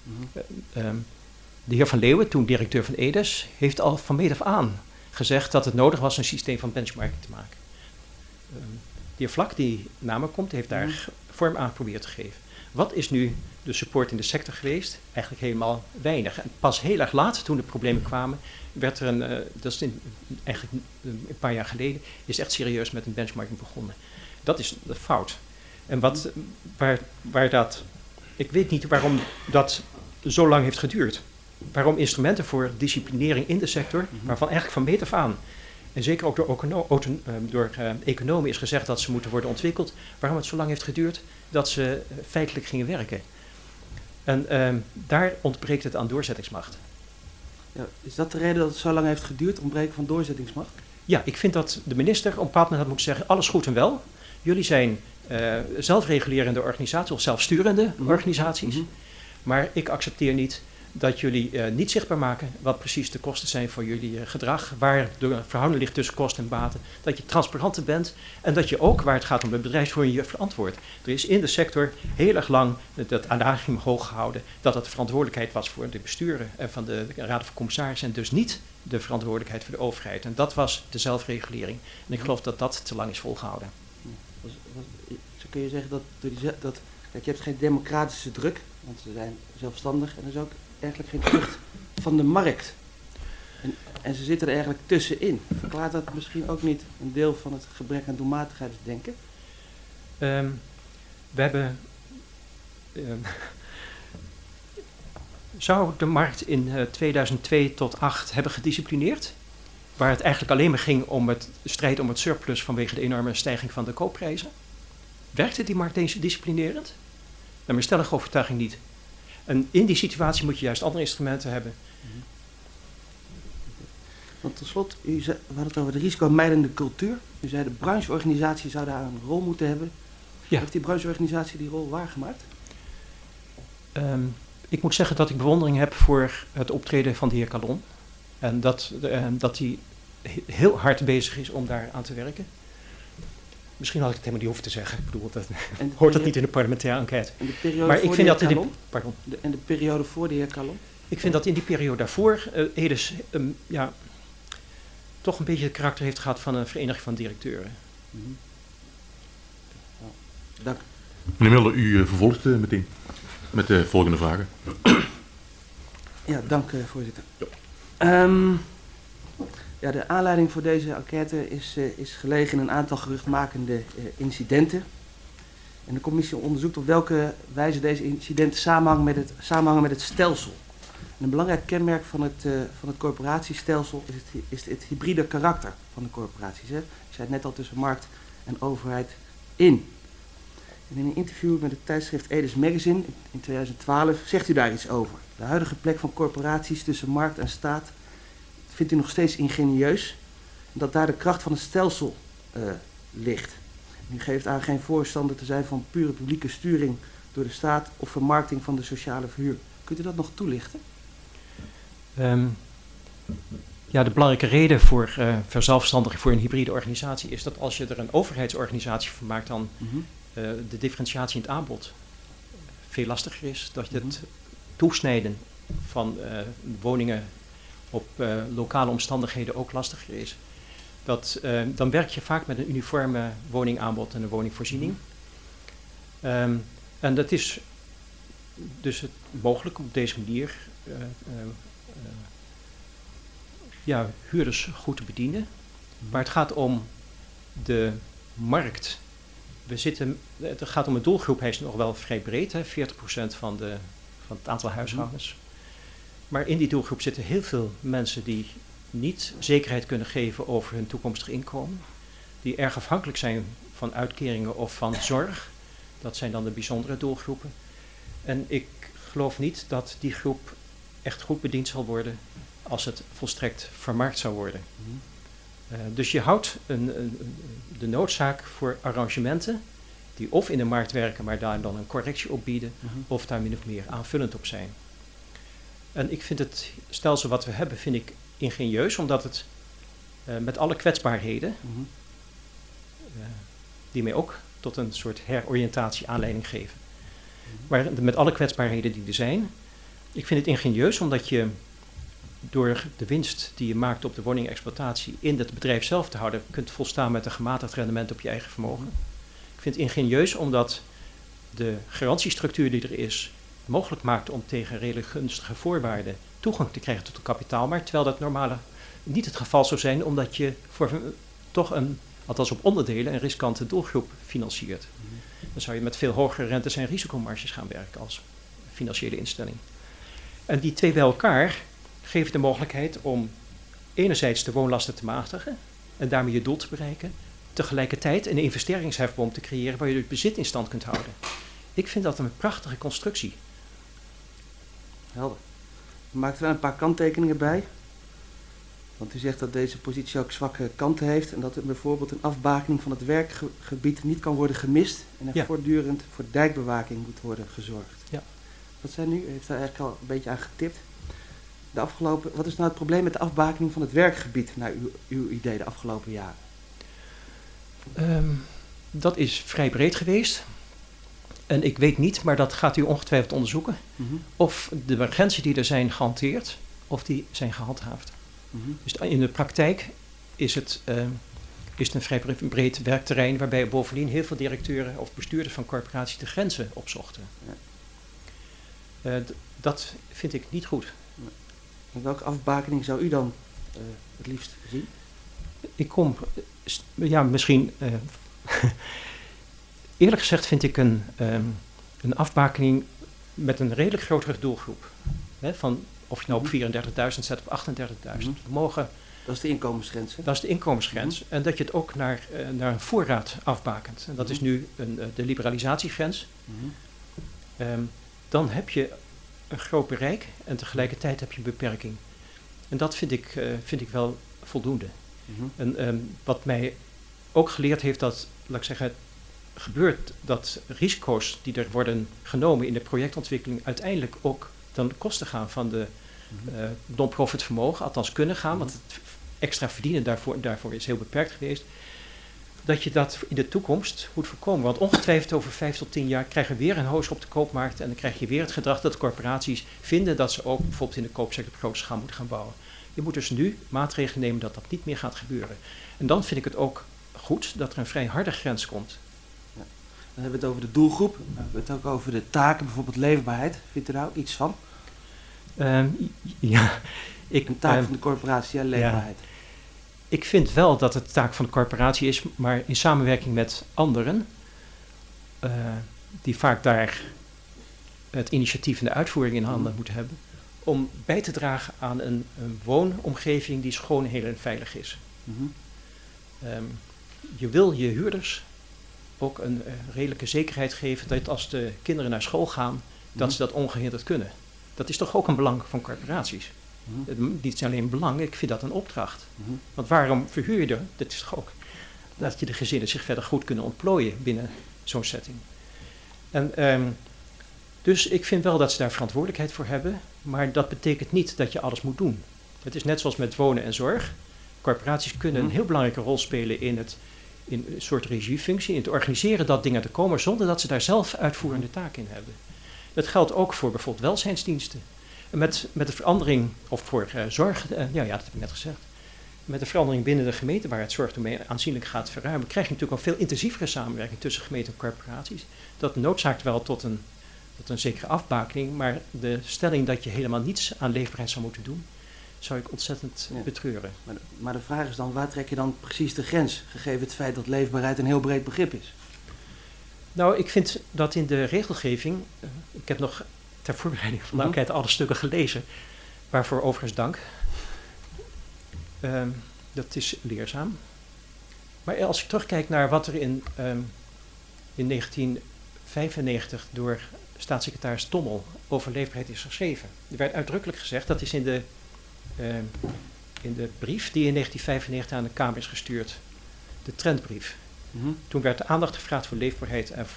S2: De heer Van Leeuwen, toen directeur van EDES, heeft al van meet af aan gezegd dat het nodig was een systeem van benchmarking te maken. De heer Vlak, die na me komt, heeft daar vorm aan geprobeerd te geven. Wat is nu de support in de sector geweest? Eigenlijk helemaal weinig. En pas heel erg laat, toen de problemen kwamen, werd er dat is eigenlijk een paar jaar geleden, is echt serieus met een benchmarking begonnen. Dat is de fout. En ik weet niet waarom dat zo lang heeft geduurd. Waarom instrumenten voor disciplinering in de sector, waarvan eigenlijk van meet af aan, en zeker ook door economen is gezegd dat ze moeten worden ontwikkeld, waarom het zo lang heeft geduurd dat ze feitelijk gingen werken. En daar ontbreekt het aan doorzettingsmacht.
S4: Ja, is dat de reden dat het zo lang heeft geduurd, ontbreken van doorzettingsmacht?
S2: Ja, ik vind dat de minister op een bepaald moment had moeten zeggen, alles goed en wel. Jullie zijn zelfregulerende organisaties of zelfsturende organisaties. Maar ik accepteer niet dat jullie niet zichtbaar maken wat precies de kosten zijn voor jullie gedrag, waar de verhouding ligt tussen kosten en baten, dat je transparanter bent en dat je ook, waar het gaat om de bedrijfsvoering, je verantwoordt. Er is in de sector heel erg lang dat aandacht hoog gehouden dat het de verantwoordelijkheid was voor de besturen en van de raad van commissarissen en dus niet de verantwoordelijkheid voor de overheid. En dat was de zelfregulering. En ik geloof dat dat te lang is volgehouden.
S4: Zo kun je zeggen dat kijk, je hebt geen democratische druk, want ze zijn zelfstandig en er is ook eigenlijk geen kracht van de markt. En ze zitten er eigenlijk tussenin. Verklaart dat misschien ook niet een deel van het gebrek aan doelmatigheidsdenken?
S2: We hebben... zou de markt in 2002 tot 2008 hebben gedisciplineerd? Waar het eigenlijk alleen maar ging om de strijd om het surplus vanwege de enorme stijging van de koopprijzen. Werkte die markt disciplinerend? Naar mijn stellige overtuiging niet. En in die situatie moet je juist andere instrumenten hebben.
S4: Want tot slot, we hadden het over de risicomijdende cultuur. U zei de brancheorganisatie zou daar een rol moeten hebben. Ja. Heeft die brancheorganisatie die rol waargemaakt?
S2: Ik moet zeggen dat ik bewondering heb voor het optreden van de heer Calon. En dat hij heel hard bezig is om daar aan te werken. Misschien had ik het helemaal niet hoeven te zeggen. Ik bedoel, hoort dat niet in de parlementaire enquête.
S4: En de periode voor de heer Calon?
S2: Pardon.
S4: En de periode voor de heer Calon?
S2: Ik vind dat in die periode daarvoor EDES toch een beetje het karakter heeft gehad van een vereniging van directeuren.
S4: Dank.
S1: Meneer Mulder, u vervolgt meteen met de volgende vragen.
S4: Ja, dank voorzitter. De aanleiding voor deze enquête is gelegen in een aantal geruchtmakende incidenten. En de commissie onderzoekt op welke wijze deze incidenten samenhangen met het stelsel. En een belangrijk kenmerk van het corporatiestelsel is het hybride karakter van de corporaties. Hè? Je zei het net al, tussen markt en overheid in. En in een interview met het tijdschrift EDES Magazine in 2012 zegt u daar iets over. De huidige plek van corporaties tussen markt en staat vindt u nog steeds ingenieus. En dat daar de kracht van het stelsel ligt. En u geeft aan geen voorstander te zijn van pure publieke sturing door de staat of vermarkting van de sociale verhuur. Kunt u dat nog toelichten?
S2: De belangrijke reden voor verzelfstandiging voor een hybride organisatie is dat als je er een overheidsorganisatie van maakt, dan de differentiatie in het aanbod veel lastiger is. Dat je het toesnijden van woningen op lokale omstandigheden ook lastiger is. Dan werk je vaak met een uniforme woningaanbod en een woningvoorziening. En dat is dus mogelijk op deze manier huurders goed te bedienen. Maar het gaat om de markt. Het gaat om een doelgroep, hij is nog wel vrij breed, hè, 40% van het aantal huishoudens. Maar in die doelgroep zitten heel veel mensen die niet zekerheid kunnen geven over hun toekomstig inkomen. Die erg afhankelijk zijn van uitkeringen of van zorg. Dat zijn dan de bijzondere doelgroepen. En ik geloof niet dat die groep echt goed bediend zal worden als het volstrekt vermarkt zou worden. Dus je houdt de noodzaak voor arrangementen die of in de markt werken, maar daar dan een correctie op bieden, of daar min of meer aanvullend op zijn. En ik vind het stelsel wat we hebben, vind ik ingenieus, omdat het met alle kwetsbaarheden, die mij ook tot een soort heroriëntatie aanleiding geven. Maar met alle kwetsbaarheden die er zijn, ik vind het ingenieus omdat je door de winst die je maakt op de woningexploitatie in het bedrijf zelf te houden, kunt volstaan met een gematigd rendement op je eigen vermogen. Ik vind het ingenieus omdat de garantiestructuur die er is, mogelijk maakt om tegen redelijk gunstige voorwaarden toegang te krijgen tot de kapitaalmarkt, terwijl dat normaal niet het geval zou zijn, omdat je voor toch althans op onderdelen, een riskante doelgroep financiert. Dan zou je met veel hogere rentes en risicomarges gaan werken als financiële instelling. En die twee bij elkaar geven de mogelijkheid om enerzijds de woonlasten te matigen en daarmee je doel te bereiken, tegelijkertijd een investeringshefboom te creëren waar je het bezit in stand kunt houden. Ik vind dat een prachtige constructie.
S4: Helder. U maakt er wel een paar kanttekeningen bij. Want u zegt dat deze positie ook zwakke kanten heeft en dat er bijvoorbeeld een afbakening van het werkgebied niet kan worden gemist en er voortdurend voor dijkbewaking moet worden gezorgd.
S2: Ja.
S4: Wat zijn nu? U heeft daar eigenlijk al een beetje aan getipt. Wat is nou het probleem met de afbakening van het werkgebied naar uw idee de afgelopen jaren?
S2: Dat is vrij breed geweest. En ik weet niet, maar dat gaat u ongetwijfeld onderzoeken, of de grenzen die er zijn gehanteerd, of die zijn gehandhaafd. Dus in de praktijk is het een vrij breed werkterrein waarbij bovendien heel veel directeuren of bestuurders van corporaties de grenzen opzochten. Ja. Dat vind ik niet goed.
S4: En welke afbakening zou u dan het liefst zien?
S2: Ik kom, misschien, eerlijk gezegd vind ik een afbakening met een redelijk grotere doelgroep. Hè, van of je nou op 34.000 zet of 38.000.
S4: Dat is de inkomensgrens. Hè?
S2: Dat is de inkomensgrens. En dat je het ook naar een voorraad afbakent. En dat is nu de liberalisatiegrens. Dan heb je een groot bereik en tegelijkertijd heb je een beperking. En dat vind ik wel voldoende. En wat mij ook geleerd heeft dat, laat ik zeggen, gebeurt dat risico's die er worden genomen in de projectontwikkeling uiteindelijk ook ten koste gaan van de non-profit vermogen, althans kunnen gaan, want het extra verdienen daarvoor is heel beperkt geweest, dat je dat in de toekomst moet voorkomen. Want ongetwijfeld over 5 tot 10 jaar krijgen we weer een hoos op de koopmarkt en dan krijg je weer het gedrag dat corporaties vinden dat ze ook bijvoorbeeld in de koopsector op grote schaal moeten gaan bouwen. Je moet dus nu maatregelen nemen dat dat niet meer gaat gebeuren. En dan vind ik het ook goed dat er een vrij harde grens komt.
S4: Ja. Dan hebben we het over de doelgroep, we hebben het ook over de taken, bijvoorbeeld leefbaarheid. Vindt u daar ook iets van? Een taak van de corporatie, leefbaarheid.
S2: Ja. Ik vind wel dat het taak van de corporatie is, maar in samenwerking met anderen, die vaak daar het initiatief en de uitvoering in handen moeten hebben, om bij te dragen aan een woonomgeving die schoon, heel en veilig is. Je wil je huurders ook een redelijke zekerheid geven dat als de kinderen naar school gaan, dat ze dat ongehinderd kunnen. Dat is toch ook een belang van corporaties? Niet alleen een belang, ik vind dat een opdracht. Want waarom verhuur je er? Dat is toch ook dat je de gezinnen zich verder goed kunnen ontplooien binnen zo'n setting. En dus ik vind wel dat ze daar verantwoordelijkheid voor hebben, maar dat betekent niet dat je alles moet doen. Het is net zoals met wonen en zorg. Corporaties kunnen een heel belangrijke rol spelen in een soort regiefunctie, in het organiseren dat dingen er komen, zonder dat ze daar zelf uitvoerende taak in hebben. Dat geldt ook voor bijvoorbeeld welzijnsdiensten. Met de verandering, of voor zorg, ja, dat heb ik net gezegd. Met de verandering binnen de gemeente, waar het zorgdomein aanzienlijk gaat verruimen, krijg je natuurlijk een veel intensievere samenwerking tussen gemeenten en corporaties. Dat noodzaakt wel tot een zekere afbakening, maar de stelling dat je helemaal niets aan leefbaarheid zou moeten doen, zou ik ontzettend betreuren.
S4: Maar de vraag is dan, waar trek je dan precies de grens, gegeven het feit dat leefbaarheid een heel breed begrip is?
S2: Nou, ik vind dat in de regelgeving, ik heb nog ter voorbereiding van de enquête alle stukken gelezen, waarvoor overigens dank. Dat is leerzaam. Maar als ik terugkijk naar wat er in 1995 door staatssecretaris Tommel over leefbaarheid is geschreven. Er werd uitdrukkelijk gezegd, dat is in de brief die in 1995 aan de Kamer is gestuurd, de trendbrief. Toen werd de aandacht gevraagd voor leefbaarheid en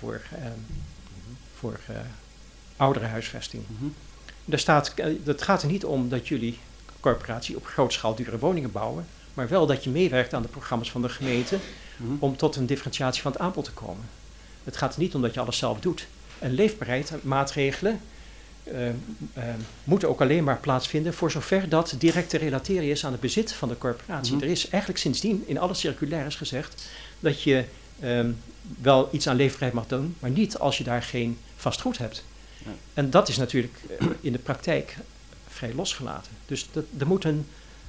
S2: voor ouderenhuisvesting. Daar staat, dat gaat er niet om dat jullie corporatie op grote schaal dure woningen bouwen, maar wel dat je meewerkt aan de programma's van de gemeente om tot een differentiatie van het aanbod te komen. Het gaat er niet om dat je alles zelf doet. En leefbaarheid en maatregelen moeten ook alleen maar plaatsvinden voor zover dat direct te relateren is aan het bezit van de corporatie. Er is eigenlijk sindsdien in alle circulaires gezegd dat je wel iets aan leefbaarheid mag doen, maar niet als je daar geen vastgoed hebt. Ja. En dat is natuurlijk in de praktijk vrij losgelaten. Dus er moet een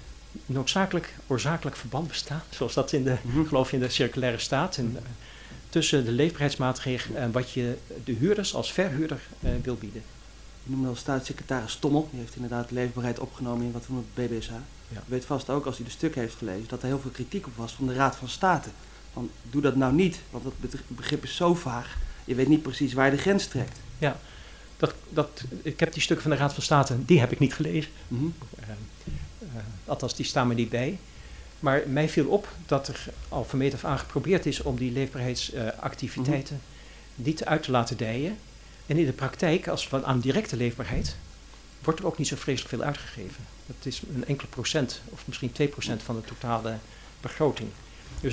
S2: oorzakelijk verband bestaan, zoals dat geloof ik in de circulaire staat, tussen de leefbaarheidsmaatregelen en wat je de huurders als verhuurder wil bieden.
S4: Je noemde al staatssecretaris Tommel, die heeft inderdaad leefbaarheid opgenomen in wat we noemen het BBSH. Ja. U weet vast ook, als u de stuk heeft gelezen, dat er heel veel kritiek op was van de Raad van State. Van, doe dat nou niet, want dat begrip is zo vaag, je weet niet precies waar je de grens trekt.
S2: Ja, ik heb die stukken van de Raad van State, die heb ik niet gelezen. Althans, die staan me niet bij. Maar mij viel op dat er al van meet af aan geprobeerd is om die leefbaarheidsactiviteiten niet uit te laten dijen. En in de praktijk, als we aan directe leefbaarheid, wordt er ook niet zo vreselijk veel uitgegeven. Dat is een enkele procent, of misschien 2% van de totale begroting. Dus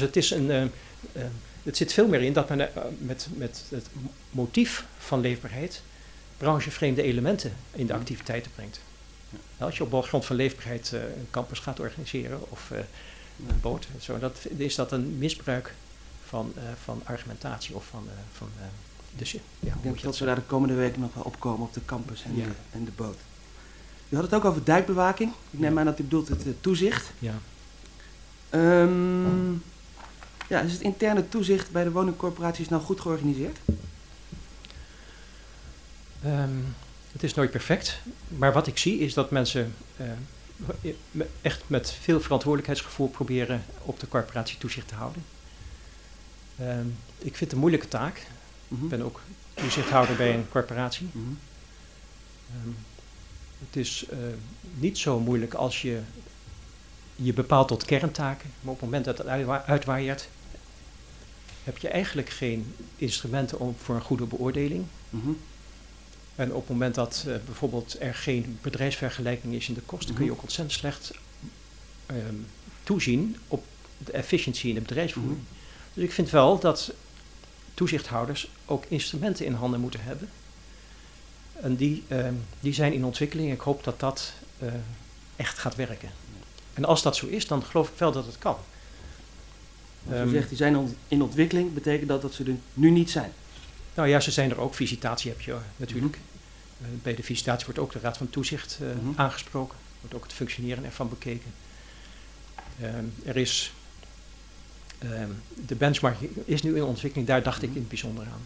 S2: het zit veel meer in dat men met het motief van leefbaarheid branchevreemde elementen in de activiteiten brengt. Als je op grond van leefbaarheid een campus gaat organiseren of een boot, is dat een misbruik van argumentatie of dus,
S4: ik denk dat we daar de komende weken nog wel opkomen op de campus en de boot. U had het ook over dijkbewaking. Ik neem aan dat u bedoelt het toezicht.
S2: Ja.
S4: Is het interne toezicht bij de woningcorporaties nou goed georganiseerd?
S2: Het is nooit perfect, maar wat ik zie is dat mensen echt met veel verantwoordelijkheidsgevoel proberen op de corporatie toezicht te houden. Ik vind het een moeilijke taak. Ik ben ook toezichthouder bij een corporatie. Het is niet zo moeilijk als je bepaalt tot kerntaken, maar op het moment dat het uitwaaiert, heb je eigenlijk geen instrumenten voor een goede beoordeling. En op het moment dat bijvoorbeeld er geen bedrijfsvergelijking is in de kosten, kun je ook ontzettend slecht toezien op de efficiëntie in de bedrijfsvoering. Dus ik vind wel dat toezichthouders ook instrumenten in handen moeten hebben. En die zijn in ontwikkeling. Ik hoop dat dat echt gaat werken. En als dat zo is, dan geloof ik wel dat het kan.
S4: Als u zegt, die zijn in ontwikkeling, betekent dat ze er nu niet zijn?
S2: Nou ja, ze zijn er ook. Visitatie heb je natuurlijk. Bij de visitatie wordt ook de Raad van Toezicht aangesproken. Wordt ook het functioneren ervan bekeken. Er is... de benchmark is nu in ontwikkeling, daar dacht ik in het bijzonder aan.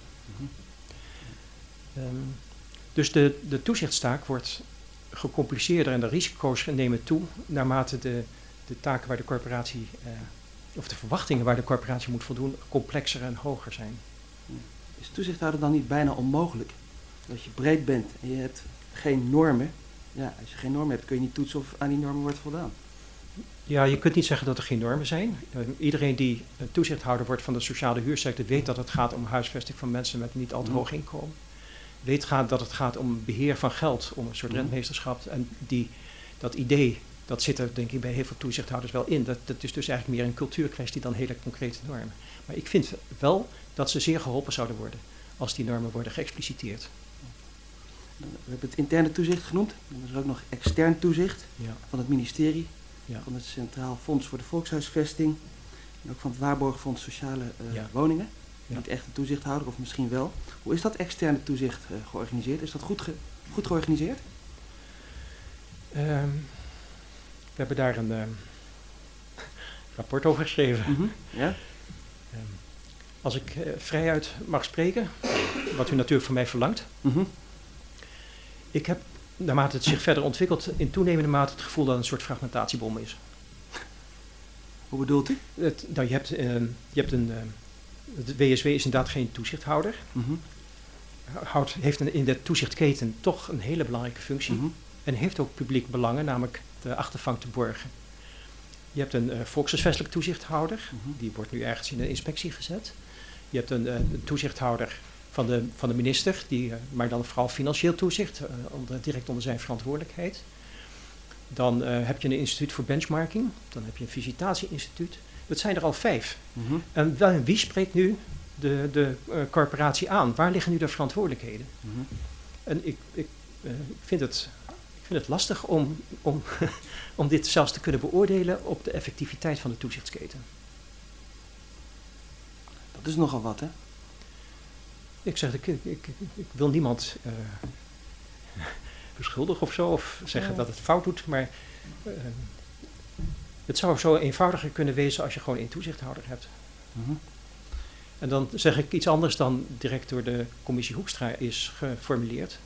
S2: Dus de toezichtstaak wordt gecompliceerder en de risico's nemen toe naarmate de taken waar de corporatie, of de verwachtingen waar de corporatie moet voldoen, complexer en hoger zijn.
S4: Is toezichthouder dan niet bijna onmogelijk? Als je breed bent en je hebt geen normen, als je geen normen hebt kun je niet toetsen of aan die normen wordt voldaan.
S2: Ja, je kunt niet zeggen dat er geen normen zijn. Iedereen die toezichthouder wordt van de sociale huursector weet dat het gaat om huisvesting van mensen met niet al te hoog inkomen. Weet dat het gaat om beheer van geld, om een soort rentmeesterschap. En dat idee, dat zit er denk ik bij heel veel toezichthouders wel in. Dat is dus eigenlijk meer een cultuurkwestie dan hele concrete normen. Maar ik vind wel dat ze zeer geholpen zouden worden als die normen worden geëxpliciteerd.
S4: We hebben het interne toezicht genoemd. Dan is er ook nog extern toezicht van het ministerie, van het Centraal Fonds voor de Volkshuisvesting en ook van het Waarborgfonds Sociale Woningen. Niet echt een toezichthouder, of misschien wel. Hoe is dat externe toezicht georganiseerd? Is dat goed georganiseerd?
S2: We hebben daar een rapport over geschreven.
S4: Ja?
S2: Als ik vrijuit mag spreken, wat u natuurlijk van mij verlangt. Ik heb, naarmate het zich verder ontwikkelt, in toenemende mate het gevoel dat het een soort fragmentatiebom is.
S4: Hoe bedoelt u?
S2: Het WSW is inderdaad geen toezichthouder. Heeft in de toezichtketen toch een hele belangrijke functie. En heeft ook publiek belangen, namelijk de achtervang te borgen. Je hebt een volkshuisvestelijk toezichthouder, die wordt nu ergens in de inspectie gezet. Je hebt een toezichthouder van de minister, maar dan vooral financieel toezicht, direct onder zijn verantwoordelijkheid. Dan heb je een instituut voor benchmarking, dan heb je een visitatieinstituut. Dat zijn er al 5. En wie spreekt nu de corporatie aan? Waar liggen nu de verantwoordelijkheden? En ik vind het lastig om dit zelfs te kunnen beoordelen op de effectiviteit van de toezichtsketen.
S4: Dat is nogal wat, hè?
S2: Ik zeg, ik wil niemand beschuldigen of zo, of zeggen dat het fout doet, maar het zou zo eenvoudiger kunnen wezen als je gewoon één toezichthouder hebt. En dan zeg ik iets anders dan direct door de commissie Hoekstra is geformuleerd.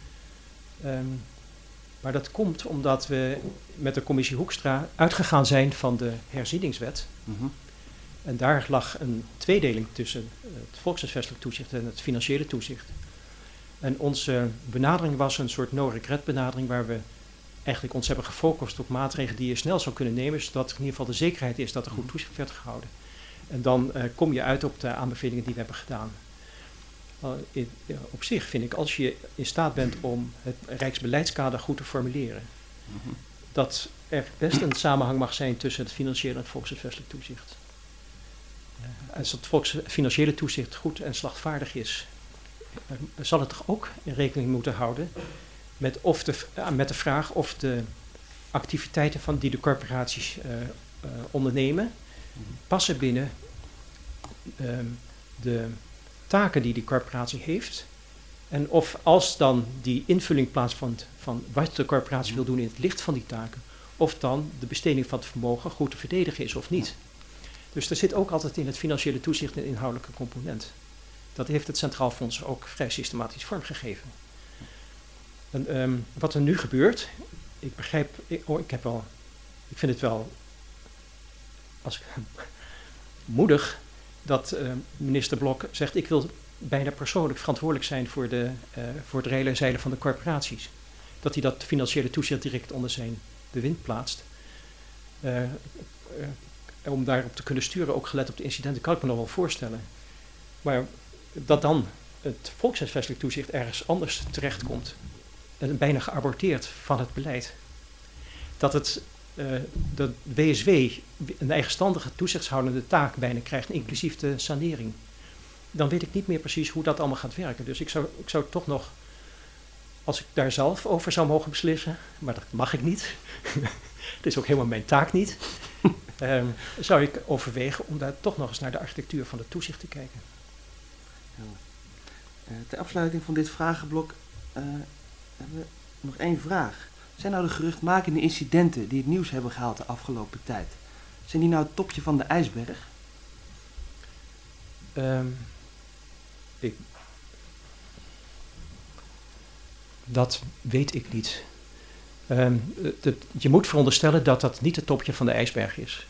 S2: Maar dat komt omdat we met de commissie Hoekstra uitgegaan zijn van de herzieningswet. En daar lag een tweedeling tussen het volkshuisvestelijk toezicht en het financiële toezicht. En onze benadering was een soort no-regret benadering, waar we eigenlijk ons hebben gefocust op maatregelen die je snel zou kunnen nemen, zodat er in ieder geval de zekerheid is dat er goed toezicht werd gehouden. En dan kom je uit op de aanbevelingen die we hebben gedaan. Op zich vind ik, als je in staat bent om het Rijksbeleidskader goed te formuleren, dat er best een samenhang mag zijn tussen het financiële en het volkshuisvestelijk toezicht. Als het financiële toezicht goed en slagvaardig is, zal het toch ook in rekening moeten houden met de vraag of de activiteiten die de corporaties ondernemen passen binnen de taken die die corporatie heeft. En of als dan die invulling plaatsvindt van wat de corporatie wil doen in het licht van die taken, of dan de besteding van het vermogen goed te verdedigen is of niet. Dus er zit ook altijd in het financiële toezicht een inhoudelijke component. Dat heeft het Centraal Fonds ook vrij systematisch vormgegeven. En wat er nu gebeurt, ik vind het wel moedig dat minister Blok zegt, ik wil bijna persoonlijk verantwoordelijk zijn voor het reilen en zeilen van de corporaties. Dat hij dat financiële toezicht direct onder zijn bewind plaatst. Om daarop te kunnen sturen, ook gelet op de incidenten, kan ik me nog wel voorstellen. Maar dat dan het volkshuisvestelijk toezicht ergens anders terechtkomt en bijna geaborteerd van het beleid. Dat de WSW een eigenstandige toezichtshoudende taak bijna krijgt, inclusief de sanering. Dan weet ik niet meer precies hoe dat allemaal gaat werken. Dus ik zou toch nog, als ik daar zelf over zou mogen beslissen, maar dat mag ik niet. Het is ook helemaal mijn taak niet. Zou ik overwegen om daar toch nog eens naar de architectuur van het toezicht te kijken.
S4: Ter afsluiting van dit vragenblok hebben we nog 1 vraag. Zijn nou de geruchtmakende incidenten die het nieuws hebben gehaald de afgelopen tijd, zijn die nou het topje van de ijsberg?
S2: Dat weet ik niet. Je moet veronderstellen dat dat niet het topje van de ijsberg is.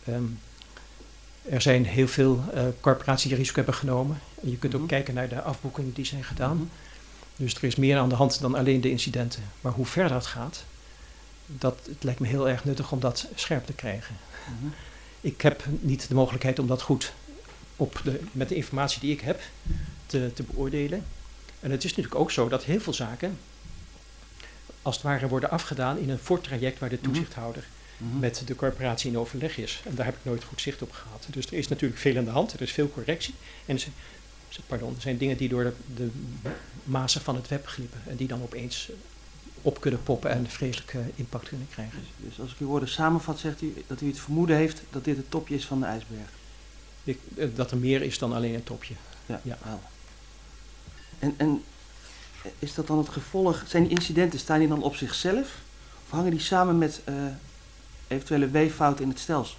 S2: Er zijn heel veel corporaties die risico hebben genomen. En je kunt ook kijken naar de afboekingen die zijn gedaan. Dus er is meer aan de hand dan alleen de incidenten. Maar hoe ver dat gaat, het lijkt me heel erg nuttig om dat scherp te krijgen. Ik heb niet de mogelijkheid om dat goed met de informatie die ik heb te beoordelen. En het is natuurlijk ook zo dat heel veel zaken als het ware worden afgedaan in een voortraject waar de toezichthouder met de corporatie in overleg is. En daar heb ik nooit goed zicht op gehad. Dus er is natuurlijk veel aan de hand, er is veel correctie. En er zijn dingen die door de mazen van het web glippen en die dan opeens op kunnen poppen en vreselijke impact kunnen krijgen.
S4: Dus als ik uw woorden samenvat, zegt u dat u het vermoeden heeft dat dit het topje is van de ijsberg.
S2: Dat er meer is dan alleen een topje.
S4: Ja.
S2: Ja.
S4: Wel. En is dat dan het gevolg, zijn die incidenten, staan die dan op zichzelf? Of hangen die samen met eventuele weeffouten in het stelsel?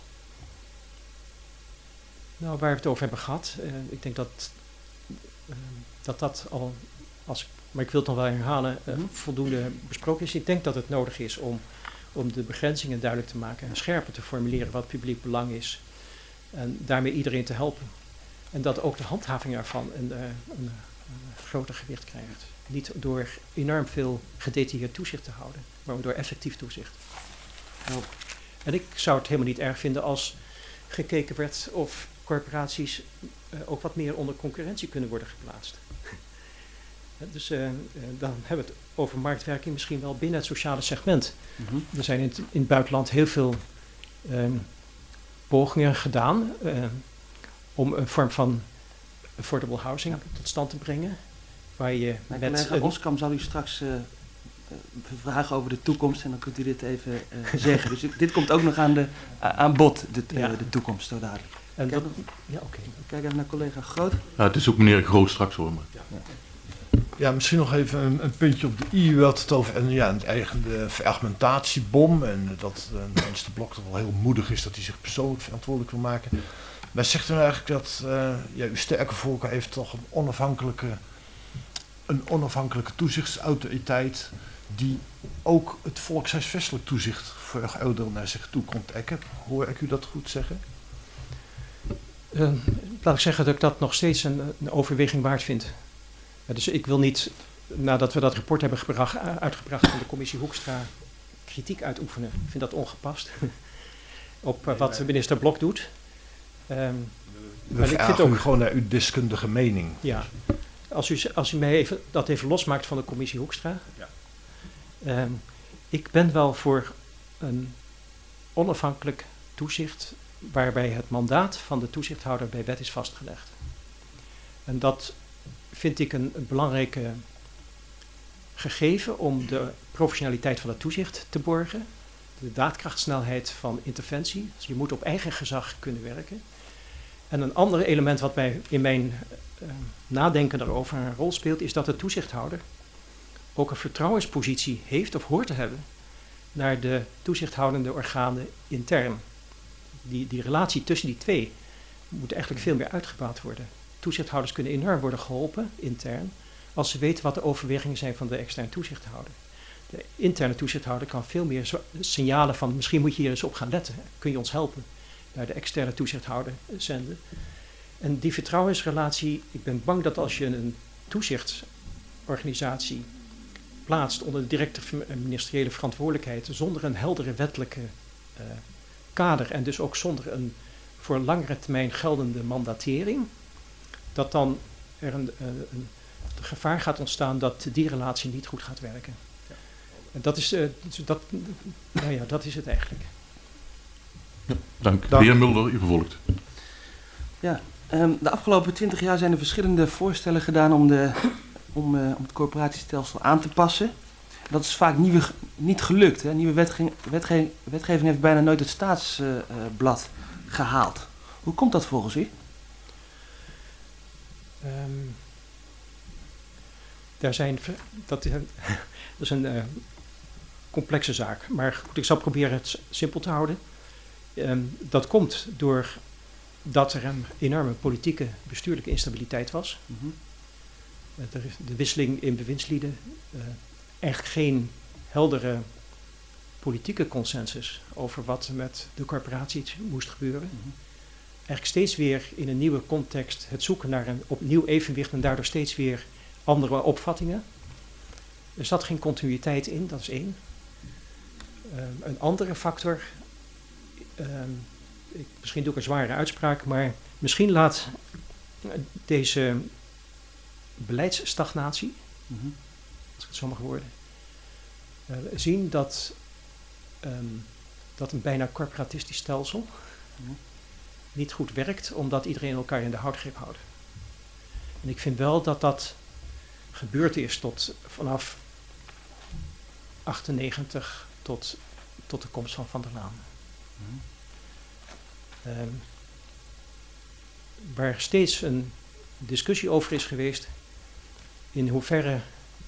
S2: Nou, waar we het over hebben gehad, ik denk dat al, maar ik wil het dan wel herhalen, voldoende besproken is. Ik denk dat het nodig is om de begrenzingen duidelijk te maken en scherper te formuleren wat publiek belang is. En daarmee iedereen te helpen. En dat ook de handhaving ervan een groter gewicht krijgt. Niet door enorm veel gedetailleerd toezicht te houden, maar door effectief toezicht. Nou, en ik zou het helemaal niet erg vinden als gekeken werd of corporaties ook wat meer onder concurrentie kunnen worden geplaatst. Dus dan hebben we het over marktwerking misschien wel binnen het sociale segment. Er zijn in het buitenland heel veel pogingen gedaan om een vorm van affordable housing tot stand te brengen. Waar je
S4: mijn
S2: met
S4: collega Oskam zal u straks vragen over de toekomst en dan kunt u dit even zeggen. Dus dit komt ook nog aan bod, de toekomst, zo dadelijk.
S2: En
S4: Kijk,
S2: oké.
S4: Kijk even naar collega Groot.
S1: Ja, het is ook meneer Groot straks hoor. Maar.
S3: Ja, misschien nog even een puntje op de i. U had het over de verargumentatiebom en dat minister Blok toch wel heel moedig is dat hij zich persoonlijk verantwoordelijk wil maken. Maar zegt u nou eigenlijk dat uw sterke voorkeur heeft toch een onafhankelijke toezichtsautoriteit die ook het volkshuisvestelijk toezicht voor ouder naar zich toe kon trekken? Hoor ik u dat goed zeggen?
S2: Laat ik zeggen dat ik dat nog steeds een overweging waard vind. Dus ik wil niet, nadat we dat rapport hebben uitgebracht van de commissie Hoekstra, kritiek uitoefenen. Ik vind dat ongepast op wat minister Blok doet.
S3: We vragen ook gewoon naar uw deskundige mening.
S2: Ja, als u mij dat even losmaakt van de commissie Hoekstra. Ja. Ik ben wel voor een onafhankelijk toezicht waarbij het mandaat van de toezichthouder bij wet is vastgelegd. En dat vind ik een belangrijke gegeven om de professionaliteit van het toezicht te borgen. De daadkrachtsnelheid van interventie. Dus je moet op eigen gezag kunnen werken. En een ander element wat in mijn nadenken daarover een rol speelt, is dat de toezichthouder ook een vertrouwenspositie heeft of hoort te hebben naar de toezichthoudende organen intern. Die relatie tussen die twee moet eigenlijk veel meer uitgebouwd worden. Toezichthouders kunnen enorm worden geholpen, intern, als ze weten wat de overwegingen zijn van de externe toezichthouder. De interne toezichthouder kan veel meer signalen van misschien moet je hier eens op gaan letten. Kun je ons helpen? Naar de externe toezichthouder zenden. En die vertrouwensrelatie, ik ben bang dat als je een toezichtsorganisatie plaatst onder de directe ministeriële verantwoordelijkheid zonder een heldere wettelijke kader en dus ook zonder een voor langere termijn geldende mandatering, dat dan er een gevaar gaat ontstaan dat die relatie niet goed gaat werken. Ja. En dat is, dat is het eigenlijk.
S1: Ja, dank. De heer Mulder, u vervolgt.
S4: Ja, de afgelopen 20 jaar zijn er verschillende voorstellen gedaan om het corporatiestelsel aan te passen. Dat is vaak niet gelukt. Hè. Nieuwe wetgeving heeft bijna nooit het staatsblad gehaald. Hoe komt dat volgens u? Dat is een complexe zaak. Maar goed, ik zal proberen het simpel te houden. Dat komt doordat er een enorme politieke, bestuurlijke instabiliteit was. De wisseling in bewindslieden. Eigenlijk geen heldere politieke consensus over wat met de corporaties moest gebeuren. Eigenlijk steeds weer in een nieuwe context het zoeken naar een opnieuw evenwicht en daardoor steeds weer andere opvattingen. Er zat geen continuïteit in, dat is één. Een andere factor, misschien doe ik een zware uitspraak, maar misschien laat deze beleidsstagnatie, als ik het zo mag worden, zien dat een bijna corporatistisch stelsel niet goed werkt, omdat iedereen elkaar in de houtgreep houdt.
S2: En ik vind wel dat dat gebeurd is vanaf 98 tot de komst van Van der Laan. Waar steeds een discussie over is geweest, in hoeverre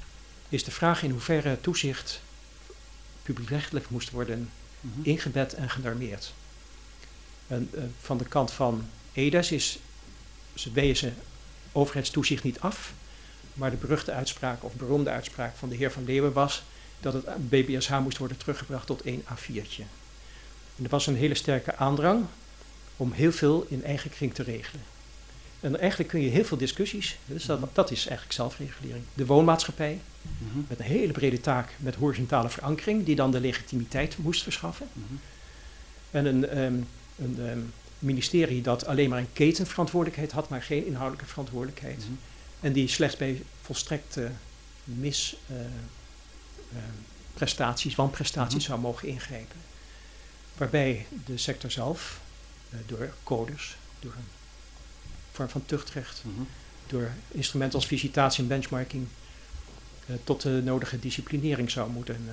S2: toezicht publiekrechtelijk moest worden ingebed en genormeerd. En van de kant van Edes ze wezen overheidstoezicht niet af, maar de beroemde uitspraak van de heer Van Leeuwen was dat het BBSH moest worden teruggebracht tot 1 A4'tje. En er was een hele sterke aandrang om heel veel in eigen kring te regelen. En eigenlijk kun je heel veel discussies, dus dat is eigenlijk zelfregulering. De woonmaatschappij, met een hele brede taak met horizontale verankering, die dan de legitimiteit moest verschaffen. En een ministerie dat alleen maar een ketenverantwoordelijkheid had, maar geen inhoudelijke verantwoordelijkheid. En die slechts bij volstrekte wanprestaties zou mogen ingrijpen. Waarbij de sector zelf, door codes, door een vorm van tuchtrecht, door instrumenten als visitatie en benchmarking, tot de nodige disciplinering zou moeten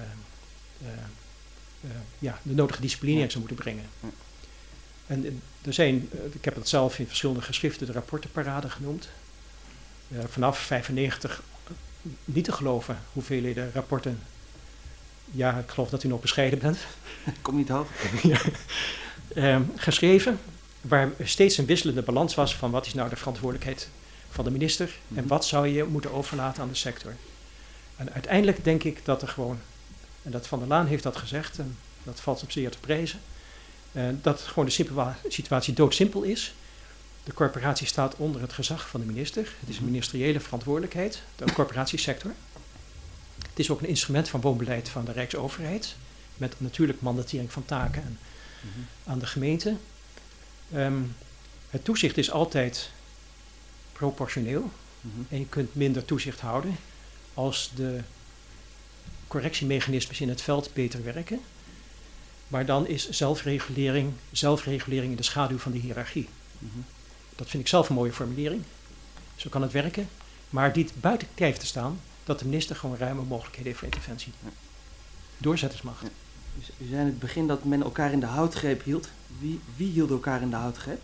S2: brengen. En er zijn, ik heb dat zelf in verschillende geschriften de rapportenparade genoemd. Vanaf 1995, niet te geloven hoeveelheden rapporten. Ja, ik geloof dat u nog bescheiden bent.
S4: Kom niet hoog.
S2: Geschreven, waar steeds een wisselende balans was van wat is nou de verantwoordelijkheid van de minister en wat zou je moeten overlaten aan de sector. En uiteindelijk denk ik dat er gewoon, en dat Van der Laan heeft dat gezegd, en dat valt op zeer te prijzen, dat gewoon de situatie doodsimpel is. De corporatie staat onder het gezag van de minister. Het is een ministeriële verantwoordelijkheid, de corporatiesector. Het is ook een instrument van woonbeleid van de Rijksoverheid, met natuurlijk mandatering van taken aan de gemeente. Het toezicht is altijd proportioneel en je kunt minder toezicht houden als de correctiemechanismes in het veld beter werken. Maar dan is zelfregulering in de schaduw van de hiërarchie. Dat vind ik zelf een mooie formulering. Zo kan het werken, maar dient buiten kijf te staan dat de minister gewoon ruime mogelijkheden heeft voor interventie. Doorzettersmacht.
S4: U zei in het begin dat men elkaar in de houtgreep hield. Wie hield elkaar in de houtgreep?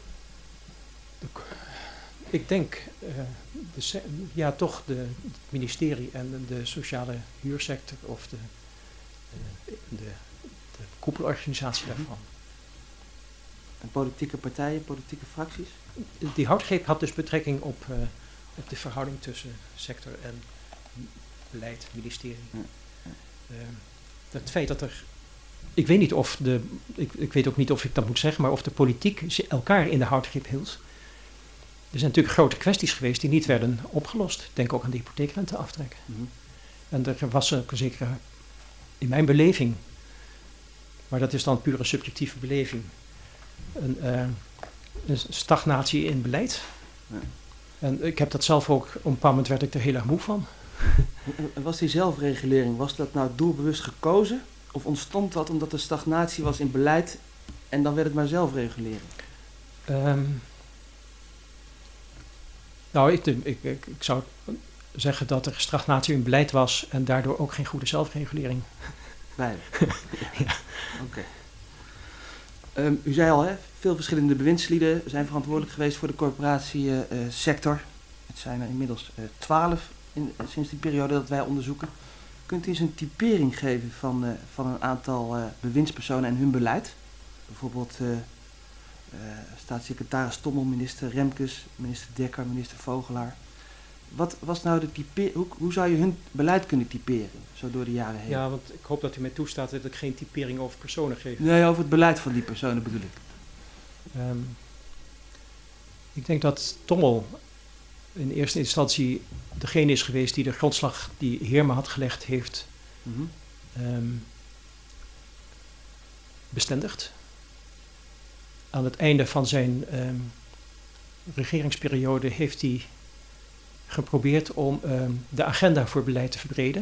S2: Ik denk toch het ministerie en de sociale huursector of de koepelorganisatie daarvan.
S4: En politieke partijen, politieke fracties?
S2: Die houtgreep had dus betrekking op de verhouding tussen sector en beleid, ministerie. Het feit dat er... Ik weet niet of ik weet ook niet of ik dat moet zeggen, maar of de politiek elkaar in de houtgreep hield. Er zijn natuurlijk grote kwesties geweest die niet werden opgelost. Denk ook aan de hypotheekrenteaftrek. En er was ook zeker, in mijn beleving, maar dat is dan puur een subjectieve beleving, een stagnatie in beleid. En ik heb dat zelf ook, op een bepaald moment werd ik er heel erg moe van.
S4: En was die zelfregulering, was dat nou doelbewust gekozen? Of ontstond dat omdat er stagnatie was in beleid en dan werd het maar zelfregulering?
S2: Ik zou zeggen dat er stagnatie in beleid was en daardoor ook geen goede zelfregulering.
S4: Beide. Ja. Oké. U zei al, veel verschillende bewindslieden zijn verantwoordelijk geweest voor de corporatiesector. Het zijn er inmiddels 12 sinds die periode dat wij onderzoeken. Kunt u eens een typering geven van een aantal bewindspersonen en hun beleid? Bijvoorbeeld staatssecretaris Stommel, minister Remkes, minister Dekker, minister Vogelaar. Wat was nou de typering? Hoe zou je hun beleid kunnen typeren, zo door de jaren heen?
S2: Ja, want ik hoop dat u mij toestaat dat ik geen typering over personen geef.
S4: Nee, over het beleid van die personen bedoel ik.
S2: Ik denk dat Stommel in eerste instantie degene is geweest die de grondslag die Heerma had gelegd heeft bestendigd. Aan het einde van zijn regeringsperiode heeft hij geprobeerd om de agenda voor beleid te verbreden.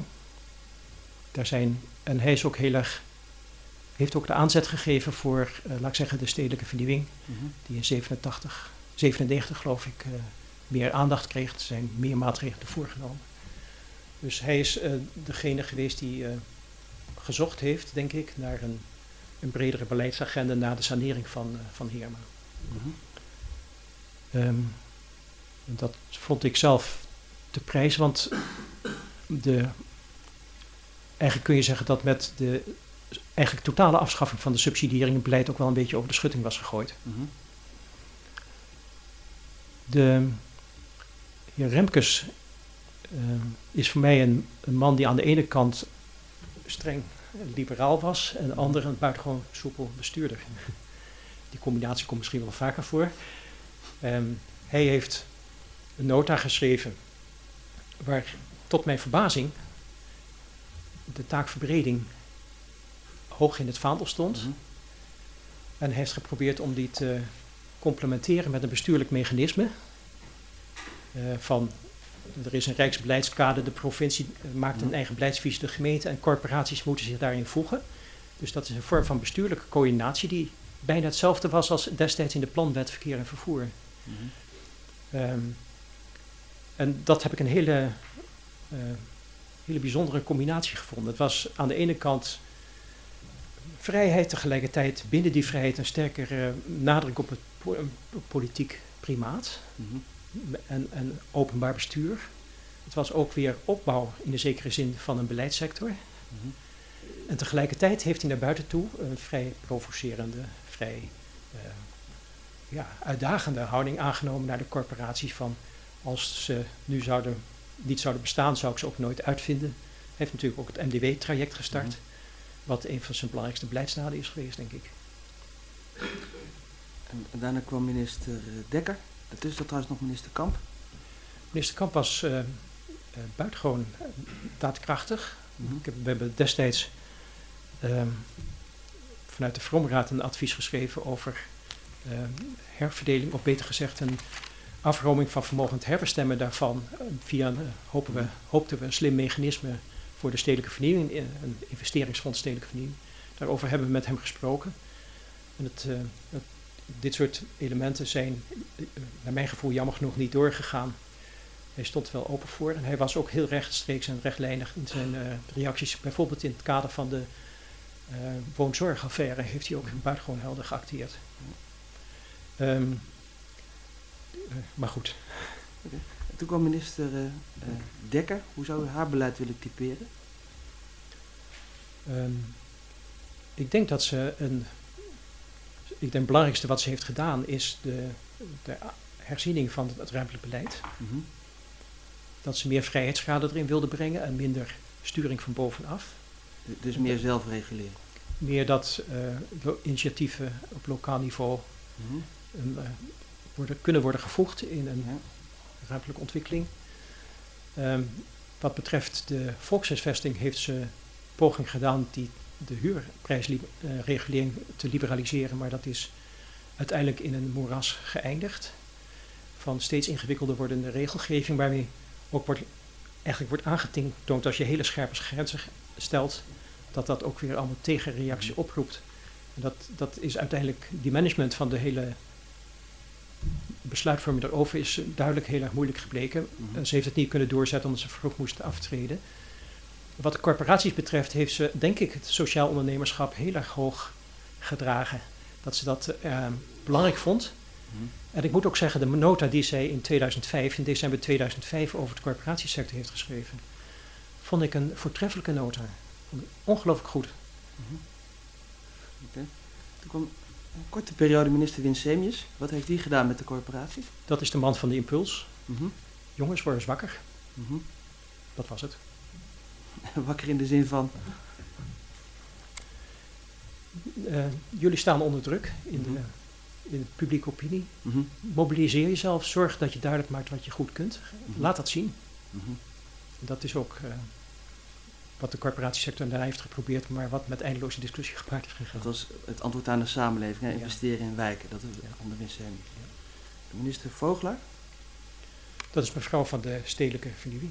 S2: En hij is ook heeft ook de aanzet gegeven voor, laat ik zeggen, de stedelijke vernieuwing, die in 97 geloof ik meer aandacht kreeg. Er zijn meer maatregelen voorgenomen. Dus hij is degene geweest die gezocht heeft, denk ik, naar een bredere beleidsagenda na de sanering van Heerma. Dat vond ik zelf te prijzen, want eigenlijk kun je zeggen dat met de eigenlijk totale afschaffing van de subsidiëring het beleid ook wel een beetje over de schutting was gegooid. De heer Remkes is voor mij een man die aan de ene kant streng liberaal was en aan de andere een buitengewoon soepel bestuurder. Die combinatie komt misschien wel vaker voor. Hij heeft een nota geschreven waar tot mijn verbazing de taakverbreding hoog in het vaandel stond. En hij heeft geprobeerd om die te complementeren met een bestuurlijk mechanisme. Er is een rijksbeleidskader, de provincie maakt een eigen beleidsvisie, de gemeente en corporaties moeten zich daarin voegen. Dus dat is een vorm van bestuurlijke coördinatie die bijna hetzelfde was als destijds in de planwet verkeer en vervoer. En dat heb ik een hele bijzondere combinatie gevonden. Het was aan de ene kant vrijheid, tegelijkertijd binnen die vrijheid een sterkere nadruk op het politiek primaat en openbaar bestuur. Het was ook weer opbouw in de zekere zin van een beleidssector. En tegelijkertijd heeft hij naar buiten toe een vrij provocerende, vrij uitdagende houding aangenomen naar de corporaties van als ze nu niet zouden bestaan, zou ik ze ook nooit uitvinden. Hij heeft natuurlijk ook het MDW-traject gestart, wat een van zijn belangrijkste beleidsnaden is geweest, denk ik.
S4: En daarna kwam minister Dekker. Daartussen trouwens nog minister Kamp.
S2: Minister Kamp was buitengewoon daadkrachtig. We hebben destijds vanuit de Vromraad een advies geschreven over herverdeling, of beter gezegd een afroming van vermogen, het herbestemmen daarvan via hoopten we een slim mechanisme voor de stedelijke vernieuwing, een investeringsfonds stedelijke vernieuwing. Daarover hebben we met hem gesproken. En dit soort elementen zijn naar mijn gevoel jammer genoeg niet doorgegaan. Hij stond er wel open voor en hij was ook heel rechtstreeks en rechtlijnig in zijn reacties. Bijvoorbeeld in het kader van de woonzorgaffaire heeft hij ook buitengewoon helder geacteerd. Maar goed.
S4: Okay. Toen kwam minister Dekker. Hoe zou u haar beleid willen typeren?
S2: Ik denk dat het belangrijkste wat ze heeft gedaan is de herziening van het ruimtelijk beleid. Dat ze meer vrijheidsgraden erin wilde brengen en minder sturing van bovenaf.
S4: Dus meer zelfregulering?
S2: Meer dat initiatieven op lokaal niveau kunnen worden gevoegd in een ruimtelijke ontwikkeling. Wat betreft de volkshuisvesting heeft ze poging gedaan de huurprijsregulering te liberaliseren, maar dat is uiteindelijk in een moeras geëindigd. Van steeds ingewikkelder wordende regelgeving, waarmee ook wordt aangetoond als je hele scherpe grenzen stelt, dat ook weer allemaal tegenreactie oproept. En dat is uiteindelijk, die management van de hele besluitvorming daarover is duidelijk heel erg moeilijk gebleken. Ze heeft het niet kunnen doorzetten omdat ze vroeg moesten aftreden. Wat de corporaties betreft heeft ze, denk ik, het sociaal ondernemerschap heel erg hoog gedragen. Dat ze dat belangrijk vond. En ik moet ook zeggen, de nota die zij in december 2005 over de corporatiesector heeft geschreven, vond ik een voortreffelijke nota. Vond ik ongelooflijk goed.
S4: Okay. Toen kwam een korte periode minister Winsemius. Wat heeft die gedaan met de corporaties?
S2: Dat is de man van de impuls. Jongens, word eens wakker. Dat was het.
S4: Wakker in de zin van?
S2: Jullie staan onder druk in de publieke opinie. Mobiliseer jezelf, zorg dat je duidelijk maakt wat je goed kunt. Laat dat zien. Dat is ook wat de corporatiesector daarna heeft geprobeerd, maar wat met eindeloze discussie gepaard is gegaan.
S4: Dat was het antwoord aan de samenleving, hè? Investeren in wijken. Dat is onder Winsemius. De minister Vogelaar?
S2: Dat is mevrouw van de stedelijke vernieuwing.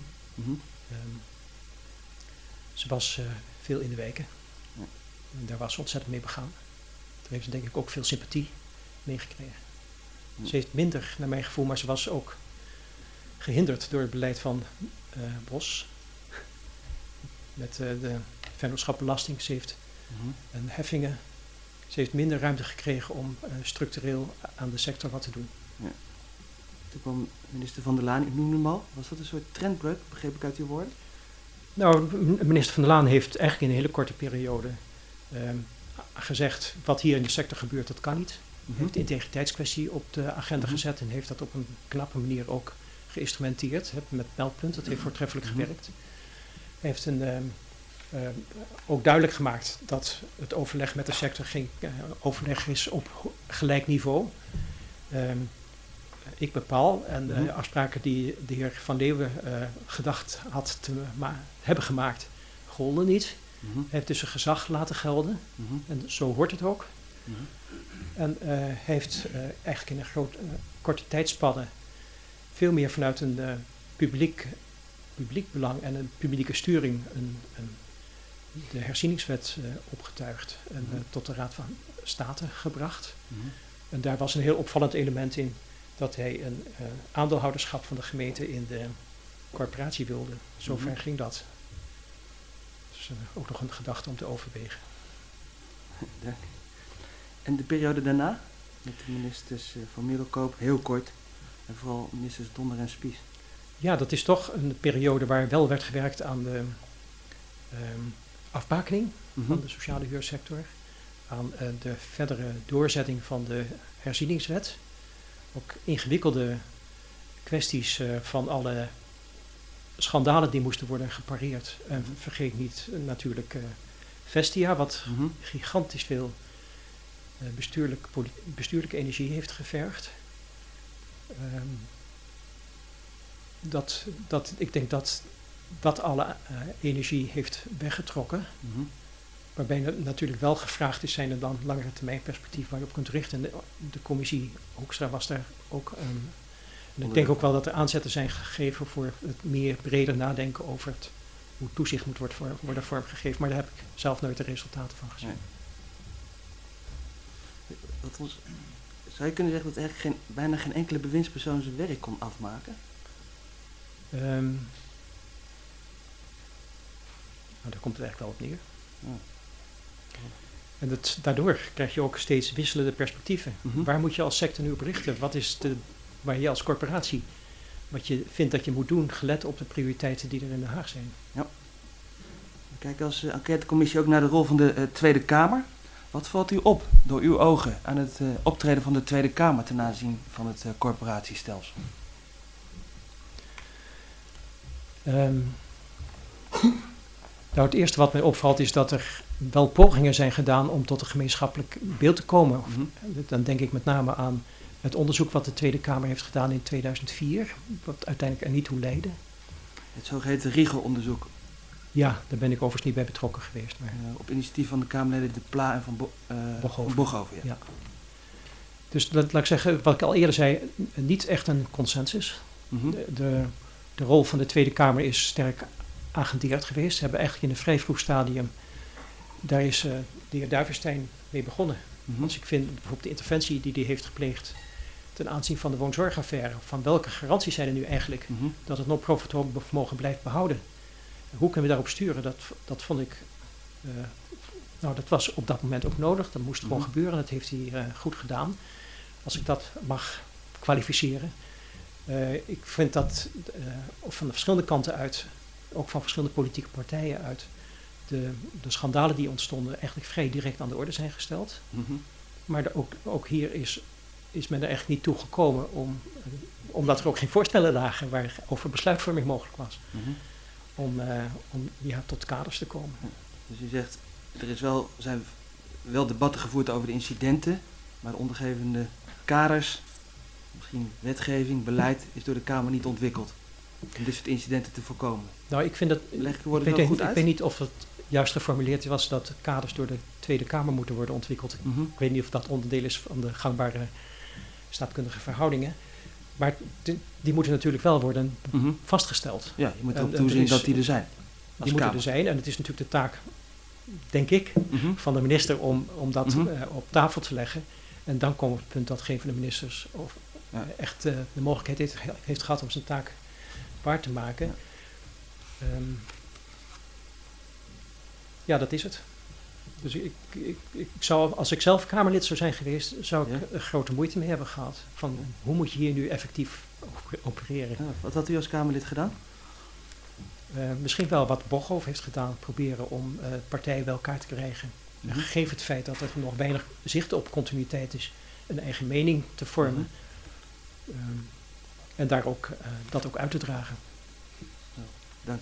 S2: Ze was veel in de wijken. En daar was ze ontzettend mee begaan. Daar heeft ze denk ik ook veel sympathie mee gekregen. Ze heeft minder, naar mijn gevoel, maar ze was ook gehinderd door het beleid van Bos. Met de vennootschapbelasting. Ze heeft en heffingen. Ze heeft minder ruimte gekregen om structureel aan de sector wat te doen.
S4: Ja. Toen kwam minister Van der Laan, u noemde hem al. Was dat een soort trendbreuk, begreep ik uit uw woorden?
S2: Nou, minister Van der Laan heeft eigenlijk in een hele korte periode gezegd, wat hier in de sector gebeurt, dat kan niet. Heeft de integriteitskwestie op de agenda gezet en heeft dat op een knappe manier ook geïnstrumenteerd. Met meldpunt, dat heeft voortreffelijk gewerkt. Hij heeft ook duidelijk gemaakt dat het overleg met de sector geen overleg is op gelijk niveau. Ik bepaal en de afspraken die de heer Van Leeuwen gedacht had te hebben gemaakt, golden niet. Hij heeft dus zijn gezag laten gelden en zo hoort het ook. En heeft eigenlijk in een korte tijdspanne veel meer vanuit een publiek belang en een publieke sturing de herzieningswet opgetuigd en tot de Raad van State gebracht. En daar was een heel opvallend element in dat hij een aandeelhouderschap van de gemeente in de corporatie wilde. Zover ging dat. Dus ook nog een gedachte om te overwegen.
S4: Dank. En de periode daarna, met de ministers van Middelkoop, heel kort, en vooral ministers Donner en Spies.
S2: Ja, dat is toch een periode waar wel werd gewerkt aan de afbakening van de sociale huursector, aan de verdere doorzetting van de herzieningswet. Ook ingewikkelde kwesties van alle schandalen die moesten worden gepareerd. En vergeet niet natuurlijk Vestia, wat gigantisch veel bestuurlijke energie heeft gevergd. Ik denk dat alle energie heeft weggetrokken. Waarbij natuurlijk wel gevraagd is, zijn er dan langere termijn perspectief waar je op kunt richten. De commissie Hoekstra was daar ook. En ik denk ook wel dat er aanzetten zijn gegeven voor het meer breder nadenken over hoe toezicht moet worden vormgegeven. Maar daar heb ik zelf nooit de resultaten van gezien.
S4: Nee. Zou je kunnen zeggen dat eigenlijk bijna geen enkele bewindspersoon zijn werk kon afmaken?
S2: Daar komt het eigenlijk wel op neer.
S4: Ja.
S2: En daardoor krijg je ook steeds wisselende perspectieven. Waar moet je als sector nu op richten? Wat is waar je als corporatie, wat je vindt dat je moet doen, gelet op de prioriteiten die er in Den Haag zijn?
S4: Ja. We kijken als enquêtecommissie ook naar de rol van de Tweede Kamer. Wat valt u op door uw ogen aan het optreden van de Tweede Kamer ten aanzien van het corporatiestelsel?
S2: Nou, het eerste wat mij opvalt is dat er wel pogingen zijn gedaan om tot een gemeenschappelijk beeld te komen. Dan denk ik met name aan het onderzoek wat de Tweede Kamer heeft gedaan in 2004, wat uiteindelijk er niet toe leidde.
S4: Het zogeheten RIGO-onderzoek.
S2: Ja, daar ben ik overigens niet bij betrokken geweest. Maar
S4: op initiatief van de Kamerleden De Pla en van Boghoven. Ja.
S2: Dus laat ik zeggen, wat ik al eerder zei, niet echt een consensus. De rol van de Tweede Kamer is sterk agendeerd geweest. Ze hebben eigenlijk in een vrij vroeg stadium, daar is de heer Duivenstein mee begonnen. Dus ik vind bijvoorbeeld de interventie die hij heeft gepleegd ten aanzien van de woonzorgaffaire, van welke garanties zijn er nu eigenlijk dat het non-profit vermogen blijft behouden? Hoe kunnen we daarop sturen? Dat vond ik, dat was op dat moment ook nodig. Dat moest gewoon gebeuren. Dat heeft hij goed gedaan. Als ik dat mag kwalificeren. Ik vind dat van de verschillende kanten uit, ook van verschillende politieke partijen uit, de schandalen die ontstonden eigenlijk vrij direct aan de orde zijn gesteld. Maar ook hier is men er echt niet toe gekomen omdat er ook geen voorstellen lagen waarover besluitvorming mogelijk was. Om tot kaders te komen.
S4: Dus u zegt, zijn wel debatten gevoerd over de incidenten, maar de ondergevende kaders, misschien wetgeving, beleid, is door de Kamer niet ontwikkeld om dit soort incidenten te voorkomen.
S2: Nou, ik vind dat. Ik weet niet of het juist geformuleerd was dat kaders door de Tweede Kamer moeten worden ontwikkeld. Ik weet niet of dat onderdeel is van de gangbare staatkundige verhoudingen. Maar die moeten natuurlijk wel worden vastgesteld.
S4: Ja, je moet erop toezien dat die er zijn.
S2: Die moeten er zijn en het is natuurlijk de taak, denk ik, van de minister om dat op tafel te leggen. En dan komen we op het punt dat geen van de ministers echt de mogelijkheid heeft gehad om zijn taak waar te maken. Ja, dat is het. Dus ik zou, als ik zelf Kamerlid zou zijn geweest, zou ik er grote moeite mee hebben gehad. Van hoe moet je hier nu effectief opereren?
S4: Ja, wat had u als Kamerlid gedaan?
S2: Misschien wel wat Bochhoff heeft gedaan, proberen om partijen bij elkaar te krijgen.
S4: Mhm.
S2: Gegeven het feit dat er nog weinig zicht op continuïteit is, een eigen mening te vormen. En daar ook, dat ook uit te dragen.
S4: Dank.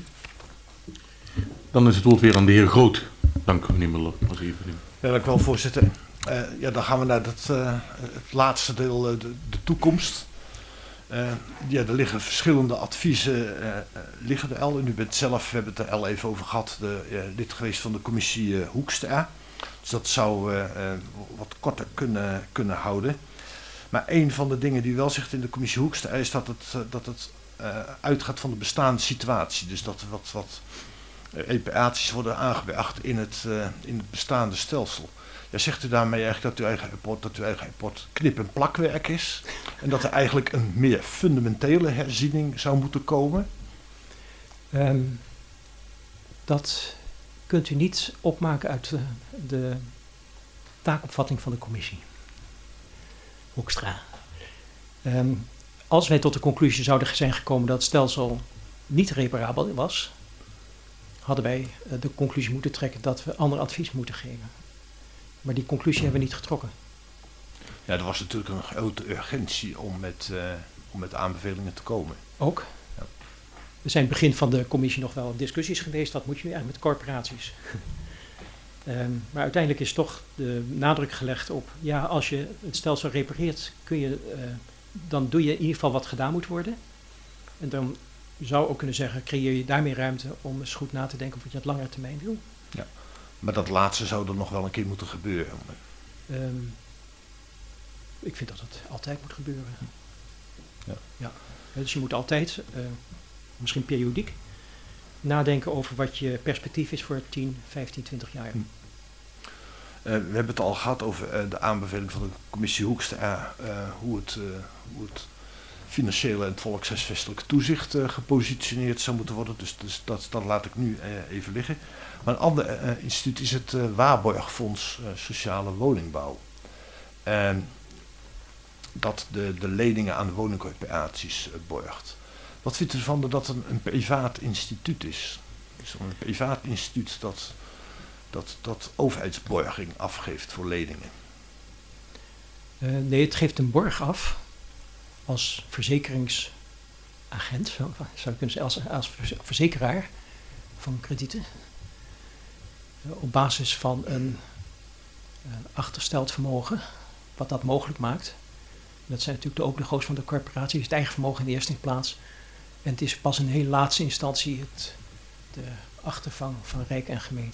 S1: Dan is het woord weer aan de heer Groot. Dank u, meneer Muller. Als u even neemt.
S3: Ja, dank u wel, voorzitter. Dan gaan we naar het laatste deel, de toekomst. Er liggen verschillende adviezen liggen er al. En u bent zelf, we hebben het er al even over gehad, lid geweest van de commissie Hoekstra. Dus dat zou wat korter kunnen houden. Maar een van de dingen die wel zegt in de commissie Hoekstra is dat het uitgaat van de bestaande situatie. Dus dat er wat reparaties worden aangebracht in het bestaande stelsel. Ja, zegt u daarmee eigenlijk dat uw eigen rapport knip- en plakwerk is? En dat er eigenlijk een meer fundamentele herziening zou moeten komen?
S2: Dat kunt u niet opmaken uit de taakopvatting van de commissie Hoekstra. Als wij tot de conclusie zouden zijn gekomen dat het stelsel niet reparabel was, hadden wij de conclusie moeten trekken dat we ander advies moeten geven. Maar die conclusie hebben we niet getrokken.
S3: Ja, er was natuurlijk een grote urgentie om met aanbevelingen te komen.
S2: Ook.
S3: Ja.
S2: Er zijn begin van de commissie nog wel discussies geweest. Wat moet je nu eigenlijk met corporaties? Maar uiteindelijk is toch de nadruk gelegd op, ja, als je het stelsel repareert, dan doe je in ieder geval wat gedaan moet worden. En dan zou ook kunnen zeggen, creëer je daarmee ruimte om eens goed na te denken of wat je op langere termijn wil.
S3: Ja. Maar dat laatste zou er nog wel een keer moeten gebeuren.
S2: Ik vind dat het altijd moet gebeuren.
S3: Ja.
S2: Dus je moet altijd, misschien periodiek, nadenken over wat je perspectief is voor 10, 15, 20 jaar.
S3: We hebben het al gehad over de aanbeveling van de commissie Hoekstra, hoe het financiële en het volkshuisvestelijk toezicht gepositioneerd zou moeten worden. Dus dat laat ik nu even liggen. Maar een ander instituut is het Waarborgfonds Sociale Woningbouw. Dat de leningen aan de woningcorporaties borgt. Wat vindt u ervan dat het een privaat instituut is? Dus een privaat instituut dat overheidsborging afgeeft voor leningen?
S2: Nee, het geeft een borg af als verzekeringsagent, zou je kunnen zeggen, als verzekeraar van kredieten. Op basis van een achtersteld vermogen, wat dat mogelijk maakt. Dat zijn natuurlijk de obligo's van de corporatie, het eigen vermogen in de eerste plaats. En het is pas in heel laatste instantie de achtervang van Rijk en gemeente.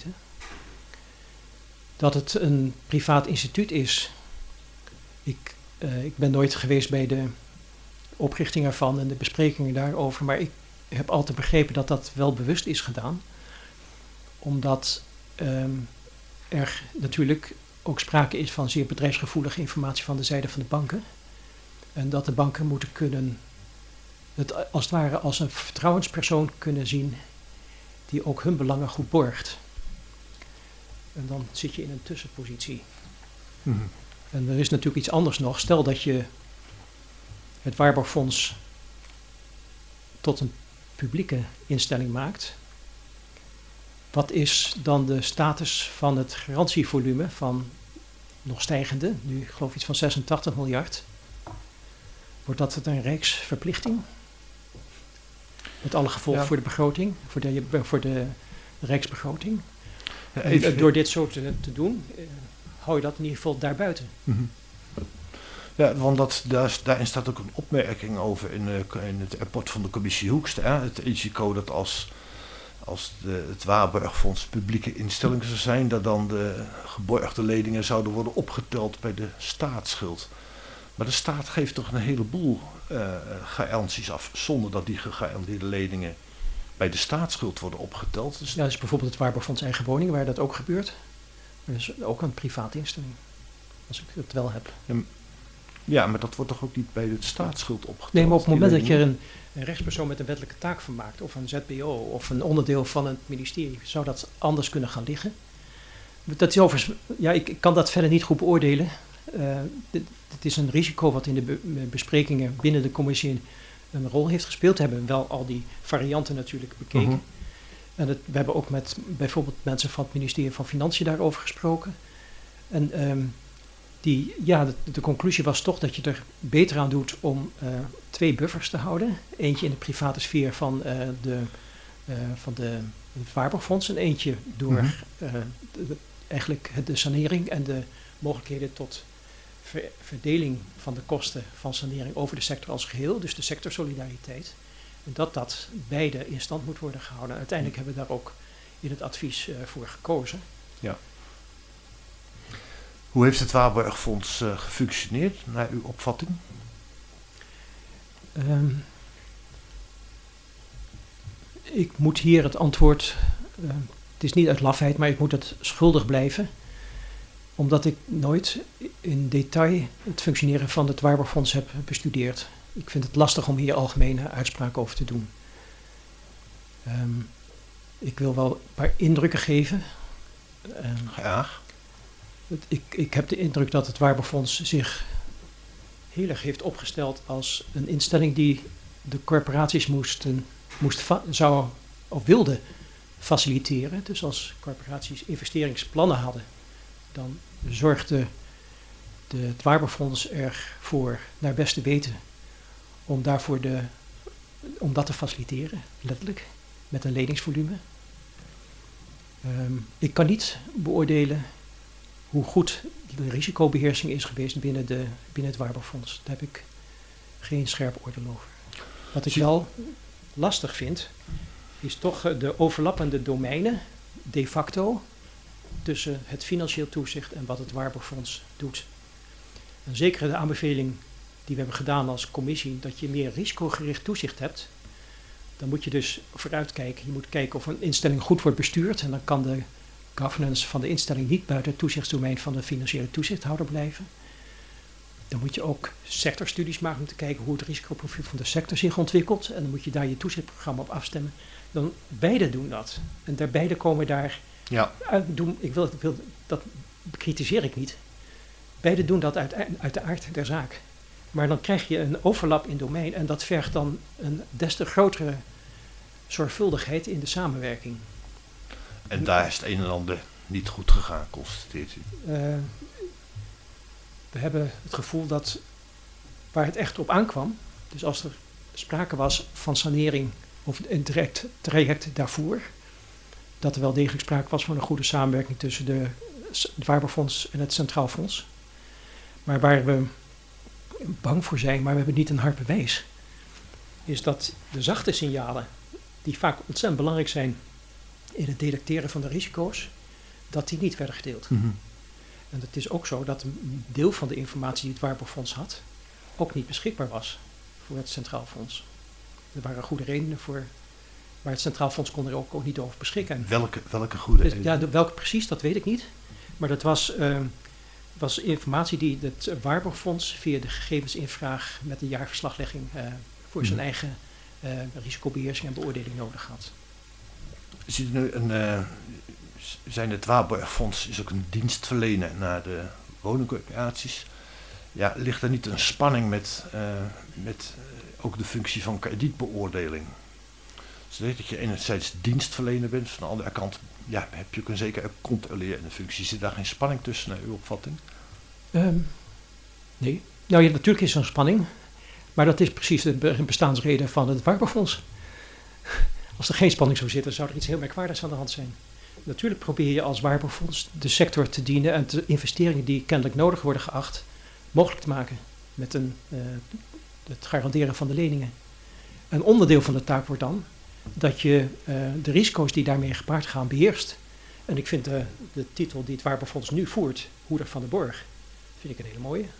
S2: Dat het een privaat instituut is. Ik ben nooit geweest bij de oprichting ervan en de besprekingen daarover, maar ik heb altijd begrepen dat dat wel bewust is gedaan. Omdat er natuurlijk ook sprake is van zeer bedrijfsgevoelige informatie van de zijde van de banken. En dat de banken moeten kunnen het als het ware als een vertrouwenspersoon kunnen zien die ook hun belangen goed borgt. En dan zit je in een tussenpositie.
S3: Mm-hmm.
S2: En er is natuurlijk iets anders nog. Stel dat je het Waarborgfonds tot een publieke instelling maakt. Wat is dan de status van het garantievolume van nog stijgende, nu ik geloof iets van 86 miljard. Wordt dat een rijksverplichting? Met alle gevolgen voor de begroting, voor de rijksbegroting. En door dit zo te doen, hou je dat in ieder geval daarbuiten.
S3: Mm-hmm. Ja, want daarin staat ook een opmerking over in het rapport van de commissie Hoekstra. Het risico dat als het Waarborgfonds publieke instelling zou zijn, dat dan de geborgde leningen zouden worden opgeteld bij de staatsschuld. Maar de staat geeft toch een heleboel garanties af, zonder dat die gegarandeerde leningen bij de staatsschuld worden opgeteld. Dus
S2: ja, dat is bijvoorbeeld het Waarborgfonds eigen woningen, waar dat ook gebeurt. Maar dat is ook een private instelling, als ik het wel heb.
S3: Ja, maar dat wordt toch ook niet bij de staatsschuld opgeteld?
S2: Nee, maar op het moment dat je een rechtspersoon met een wettelijke taak van maakt, of een ZBO, of een onderdeel van het ministerie, zou dat anders kunnen gaan liggen. Dat is overigens, ja, ik kan dat verder niet goed beoordelen. Het is een risico wat in de besprekingen binnen de commissie een rol heeft gespeeld. We hebben wel al die varianten natuurlijk bekeken. En we hebben ook met bijvoorbeeld mensen van het ministerie van Financiën daarover gesproken. En de conclusie was toch dat je er beter aan doet om 2 buffers te houden. Eentje in de private sfeer van het Waarborgfonds en eentje door eigenlijk de sanering en de mogelijkheden tot verdeling van de kosten van sanering over de sector als geheel, dus de sectorsolidariteit. En dat beide in stand moet worden gehouden. Uiteindelijk hebben we daar ook in het advies voor gekozen.
S3: Ja. Hoe heeft het Waarborgfonds gefunctioneerd, naar uw opvatting?
S2: Ik moet hier het antwoord, het is niet uit lafheid, maar ik moet het schuldig blijven. Omdat ik nooit in detail het functioneren van het Waarborgfonds heb bestudeerd. Ik vind het lastig om hier algemene uitspraken over te doen. Ik wil wel een paar indrukken geven.
S3: Graag.
S2: Ik heb de indruk dat het Waarborgfonds zich heel erg heeft opgesteld als een instelling die de corporaties wilde faciliteren. Dus als corporaties investeringsplannen hadden, dan zorgde het Waarborgfonds ervoor, naar beste weten, om dat te faciliteren, letterlijk, met een leningsvolume. Ik kan niet beoordelen hoe goed de risicobeheersing is geweest binnen het Waarborgfonds. Daar heb ik geen scherp oordeel over. Wat ik wel lastig vind, is toch de overlappende domeinen, de facto, tussen het financieel toezicht en wat het Waarborgfonds doet. En zeker de aanbeveling die we hebben gedaan als commissie, dat je meer risicogericht toezicht hebt, dan moet je dus vooruitkijken. Je moet kijken of een instelling goed wordt bestuurd en dan kan de governance van de instelling niet buiten het toezichtsdomein van de financiële toezichthouder blijven. Dan moet je ook sectorstudies maken om te kijken hoe het risicoprofiel van de sector zich ontwikkelt. En dan moet je daar je toezichtprogramma op afstemmen. Dan beide doen dat. En beide komen daar dat bekritiseer ik niet. Beide doen dat uit de aard der zaak. Maar dan krijg je een overlap in domein en dat vergt dan een des te grotere zorgvuldigheid in de samenwerking.
S3: En daar is het een en ander niet goed gegaan, constateert u?
S2: We hebben het gevoel dat waar het echt op aankwam, dus als er sprake was van sanering of een direct traject daarvoor, dat er wel degelijk sprake was van een goede samenwerking tussen het Waarborgfonds en het Centraal Fonds. Maar waar we bang voor zijn, maar we hebben niet een hard bewijs, is dat de zachte signalen, die vaak ontzettend belangrijk zijn in het detecteren van de risico's, dat die niet werden gedeeld.
S3: Mm-hmm.
S2: En het is ook zo dat een deel van de informatie die het Waarborgfonds had, ook niet beschikbaar was voor het Centraal Fonds. Er waren goede redenen voor, maar het Centraal Fonds kon er ook niet over beschikken.
S3: Welke goede redenen?
S2: Ja, welke precies, dat weet ik niet. Maar dat was informatie die het Waarborgfonds via de gegevensinvraag met de jaarverslaglegging voor zijn eigen risicobeheersing en beoordeling nodig had.
S3: Ziet u nu zijn het Waarborgfonds is ook een dienstverlener naar de woningcorporaties. Ja, ligt er niet een spanning met ook de functie van kredietbeoordeling? Dus dat je enerzijds dienstverlener bent, van de andere kant heb je ook een zekere controlerende functie. Zit daar geen spanning tussen, naar uw opvatting?
S2: Nee. Nou ja, natuurlijk is er een spanning, maar dat is precies de bestaansreden van het Waarborgfonds. Als er geen spanning zou zitten, zou er iets heel merkwaardigs aan de hand zijn. Natuurlijk probeer je als Waarborgfonds de sector te dienen en de investeringen die kennelijk nodig worden geacht, mogelijk te maken met het garanderen van de leningen. Een onderdeel van de taak wordt dan dat je de risico's die daarmee gepaard gaan beheerst. En ik vind de titel die het Waarborgfonds nu voert, Hoeder van de Borg, vind ik een hele mooie.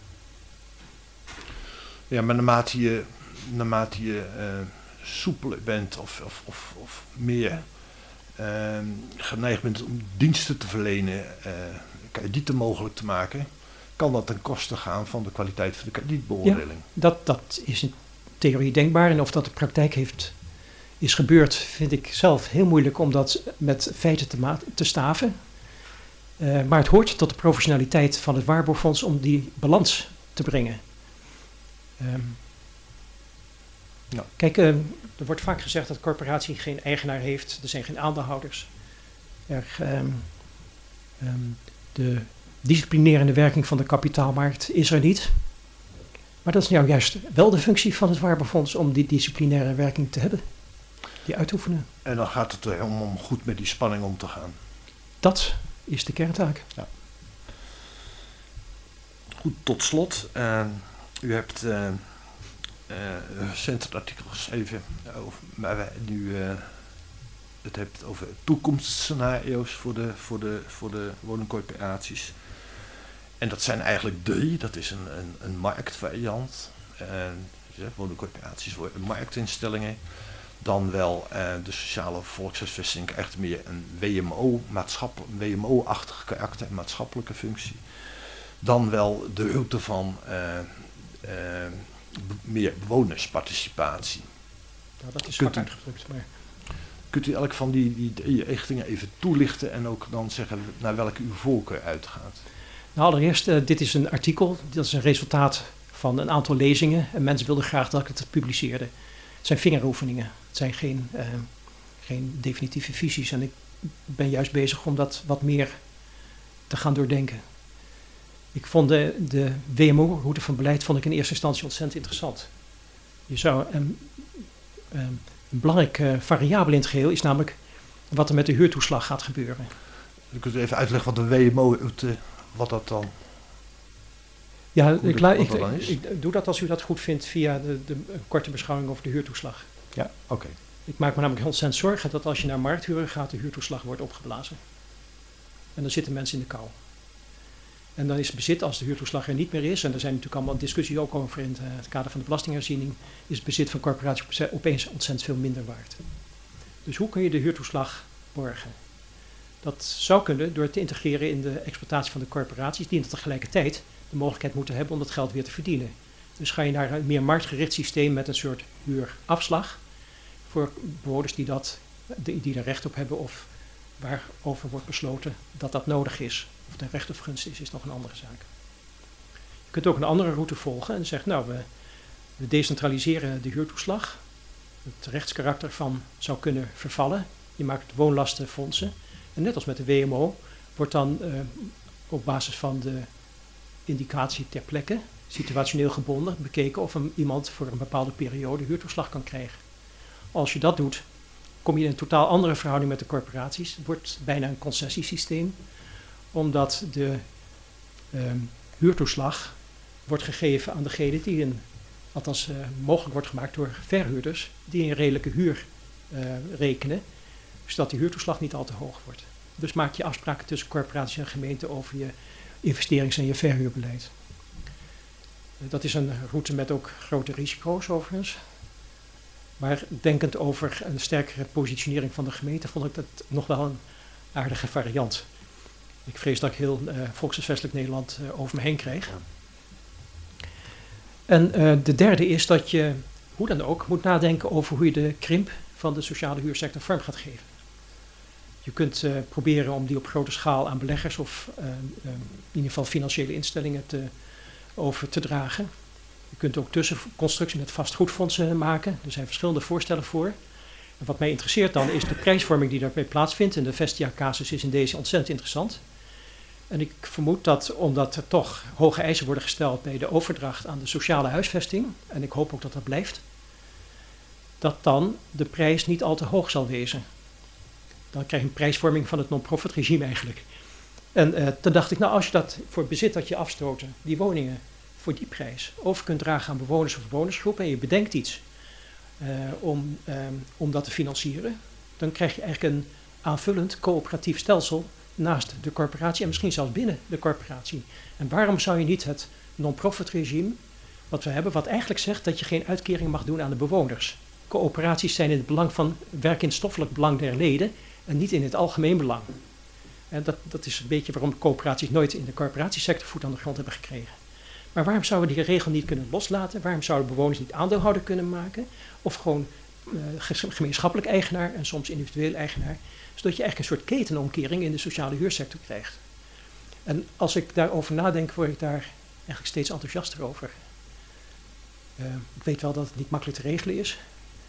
S3: Ja, maar naarmate je soepeler bent of meer geneigd bent om diensten te verlenen, kredieten mogelijk te maken, kan dat ten koste gaan van de kwaliteit van de kredietbeoordeling?
S2: Ja, dat is in theorie denkbaar. En of dat de praktijk is gebeurd, vind ik zelf heel moeilijk om dat met feiten te staven. Maar het hoort tot de professionaliteit van het Waarborgfonds om die balans te brengen. Kijk, er wordt vaak gezegd dat de corporatie geen eigenaar heeft. Er zijn geen aandeelhouders. De disciplinerende werking van de kapitaalmarkt is er niet. Maar dat is nou juist wel de functie van het Waarborgfonds om die disciplinaire werking te hebben. Die uitoefenen.
S3: En dan gaat het erom om goed met die spanning om te gaan.
S2: Dat is de kerntaak. Ja.
S3: Goed, tot slot. U hebt recent een artikel geschreven waar wij nu het hebt over toekomstscenario's voor de woningcorporaties. En dat zijn eigenlijk 3. Dat is een marktvariant. Woningcorporaties worden marktinstellingen. Dan wel de sociale volkshuisvesting krijgt meer een WMO-achtig karakter, een maatschappelijke functie. Dan wel de route van meer bewonersparticipatie.
S2: Nou, dat is zwak uitgedrukt. Maar...
S3: Kunt u elk van die 3 richtingen even toelichten en ook dan zeggen naar welke uw voorkeur uitgaat?
S2: Nou, allereerst, dit is een artikel. Dat is een resultaat van een aantal lezingen. En mensen wilden graag dat ik het publiceerde. Het zijn vingeroefeningen. Het zijn geen definitieve visies. En ik ben juist bezig om dat wat meer te gaan doordenken. Ik vond de WMO-route van beleid vond ik in eerste instantie ontzettend interessant. Je zou een belangrijke variabele in het geheel is namelijk wat er met de huurtoeslag gaat gebeuren.
S3: U kunt even uitleggen wat de WMO-route, wat dat dan...
S2: Ja, ik doe dat als u dat goed vindt via de korte beschouwing over de huurtoeslag.
S3: Ja, oké.
S2: Ik maak me namelijk ontzettend zorgen dat als je naar markthuren gaat, de huurtoeslag wordt opgeblazen. En dan zitten mensen in de kou. En dan is het bezit, als de huurtoeslag er niet meer is, en er zijn natuurlijk allemaal discussies ook over in het kader van de belastingherziening, is het bezit van corporaties opeens ontzettend veel minder waard. Dus hoe kun je de huurtoeslag borgen? Dat zou kunnen door het te integreren in de exploitatie van de corporaties, die tegelijkertijd de mogelijkheid moeten hebben om dat geld weer te verdienen. Dus ga je naar een meer marktgericht systeem met een soort huurafslag voor bewoners die er recht op hebben of waarover wordt besloten dat dat nodig is. Of het een recht of gunst is nog een andere zaak. Je kunt ook een andere route volgen en zegt, nou, we decentraliseren de huurtoeslag. Het rechtskarakter van zou kunnen vervallen. Je maakt woonlastenfondsen. En net als met de WMO wordt dan op basis van de indicatie ter plekke, situationeel gebonden, bekeken of iemand voor een bepaalde periode huurtoeslag kan krijgen. Als je dat doet, kom je in een totaal andere verhouding met de corporaties. Het wordt bijna een concessiesysteem, omdat de huurtoeslag wordt gegeven aan degene die althans mogelijk wordt gemaakt door verhuurders, die een redelijke huur rekenen, zodat de huurtoeslag niet al te hoog wordt. Dus maak je afspraken tussen corporaties en gemeenten over je investerings- en je verhuurbeleid. Dat is een route met ook grote risico's overigens. Maar denkend over een sterkere positionering van de gemeente vond ik dat nog wel een aardige variant. Ik vrees dat ik heel volkshuisvestelijk Nederland over me heen krijg. En de derde is dat je, hoe dan ook, moet nadenken over hoe je de krimp van de sociale huursector vorm gaat geven. Je kunt proberen om die op grote schaal aan beleggers of in ieder geval financiële instellingen over te dragen. Je kunt ook tussenconstructie met vastgoedfondsen maken. Er zijn verschillende voorstellen voor. En wat mij interesseert dan is de prijsvorming die daarbij plaatsvindt. En de Vestia-casus is in deze ontzettend interessant. En ik vermoed dat omdat er toch hoge eisen worden gesteld bij de overdracht aan de sociale huisvesting, en ik hoop ook dat dat blijft, dat dan de prijs niet al te hoog zal wezen. Dan krijg je een prijsvorming van het non-profit regime eigenlijk. En toen dacht ik, nou als je dat voor bezit dat je afstoten, die woningen voor die prijs over kunt dragen aan bewoners of bewonersgroepen en je bedenkt iets om dat te financieren, dan krijg je eigenlijk een aanvullend coöperatief stelsel naast de corporatie en misschien zelfs binnen de corporatie. En waarom zou je niet het non-profit regime, wat we hebben, wat eigenlijk zegt dat je geen uitkering mag doen aan de bewoners. Coöperaties zijn in het belang van werken in stoffelijk belang der leden en niet in het algemeen belang. En dat is een beetje waarom coöperaties nooit in de corporatiesector voet aan de grond hebben gekregen. Maar waarom zouden we die regel niet kunnen loslaten? Waarom zouden bewoners niet aandeelhouder kunnen maken? Of gewoon gemeenschappelijk eigenaar en soms individueel eigenaar. Zodat je eigenlijk een soort ketenomkering in de sociale huursector krijgt. En als ik daarover nadenk, word ik daar eigenlijk steeds enthousiaster over. Ik weet wel dat het niet makkelijk te regelen is.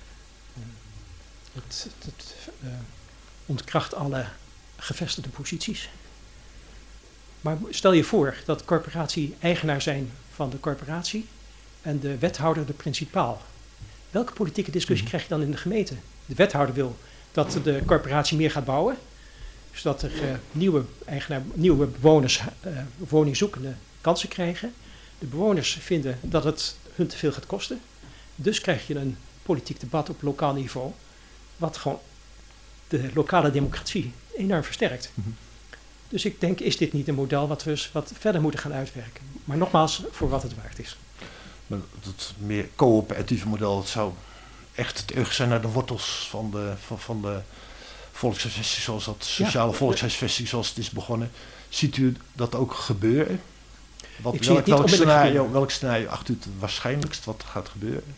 S2: Het ontkracht alle gevestigde posities. Maar stel je voor dat de corporatie eigenaar zijn van de corporatie en de wethouder de principaal. Welke politieke discussie krijg je dan in de gemeente? De wethouder wil dat de corporatie meer gaat bouwen, zodat er nieuwe bewoners, woningzoekende kansen krijgen. De bewoners vinden dat het hun te veel gaat kosten. Dus krijg je een politiek debat op lokaal niveau, wat gewoon de lokale democratie enorm versterkt. Dus ik denk, is dit niet een model wat we wat verder moeten gaan uitwerken? Maar nogmaals, voor wat het waard is.
S3: Het meer coöperatieve model, dat zou echt terug zijn naar de wortels van de volkshuisvesting, zoals dat sociale volkshuisvesting zoals het is begonnen. Ziet u dat ook gebeuren? Welk scenario acht u het waarschijnlijkst wat gaat gebeuren?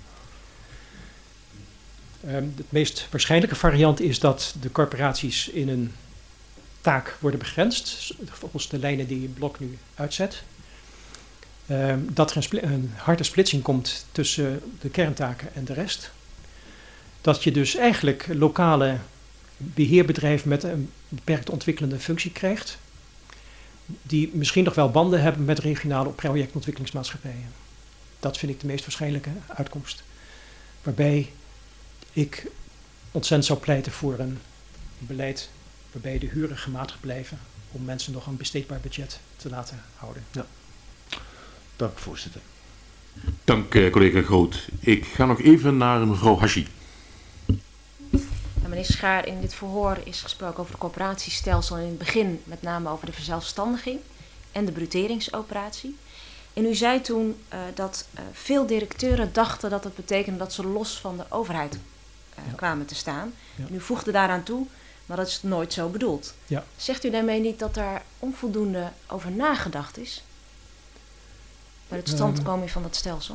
S2: De meest waarschijnlijke variant is dat de corporaties in een taak worden begrensd, volgens de lijnen die Blok nu uitzet. Dat er een harde splitsing komt tussen de kerntaken en de rest. Dat je dus eigenlijk lokale beheerbedrijven met een beperkt ontwikkelende functie krijgt, die misschien nog wel banden hebben met regionale projectontwikkelingsmaatschappijen. Dat vind ik de meest waarschijnlijke uitkomst. Waarbij ik ontzettend zou pleiten voor een beleid waarbij de huren gematigd blijven om mensen nog een besteedbaar budget te laten houden.
S3: Ja. Dank, voorzitter.
S1: Dank, collega Groot. Ik ga nog even naar mevrouw Hashi.
S5: Meneer Schaar, in dit verhoor is gesproken over het coöperatiestelsel en in het begin met name over de verzelfstandiging en de bruteringsoperatie. En u zei toen dat veel directeuren dachten dat het betekende dat ze los van de overheid kwamen te staan. Ja. En u voegde daaraan toe, maar dat is nooit zo bedoeld.
S2: Ja.
S5: Zegt u daarmee niet dat daar onvoldoende over nagedacht is bij het totstandkoming van dat stelsel?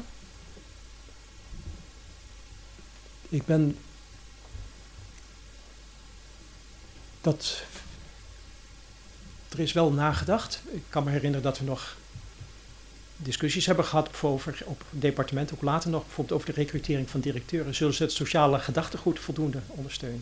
S2: Er is wel nagedacht. Ik kan me herinneren dat we nog discussies hebben gehad op het departement, ook later nog, bijvoorbeeld over de recrutering van directeuren. Zullen ze het sociale gedachtegoed voldoende ondersteunen?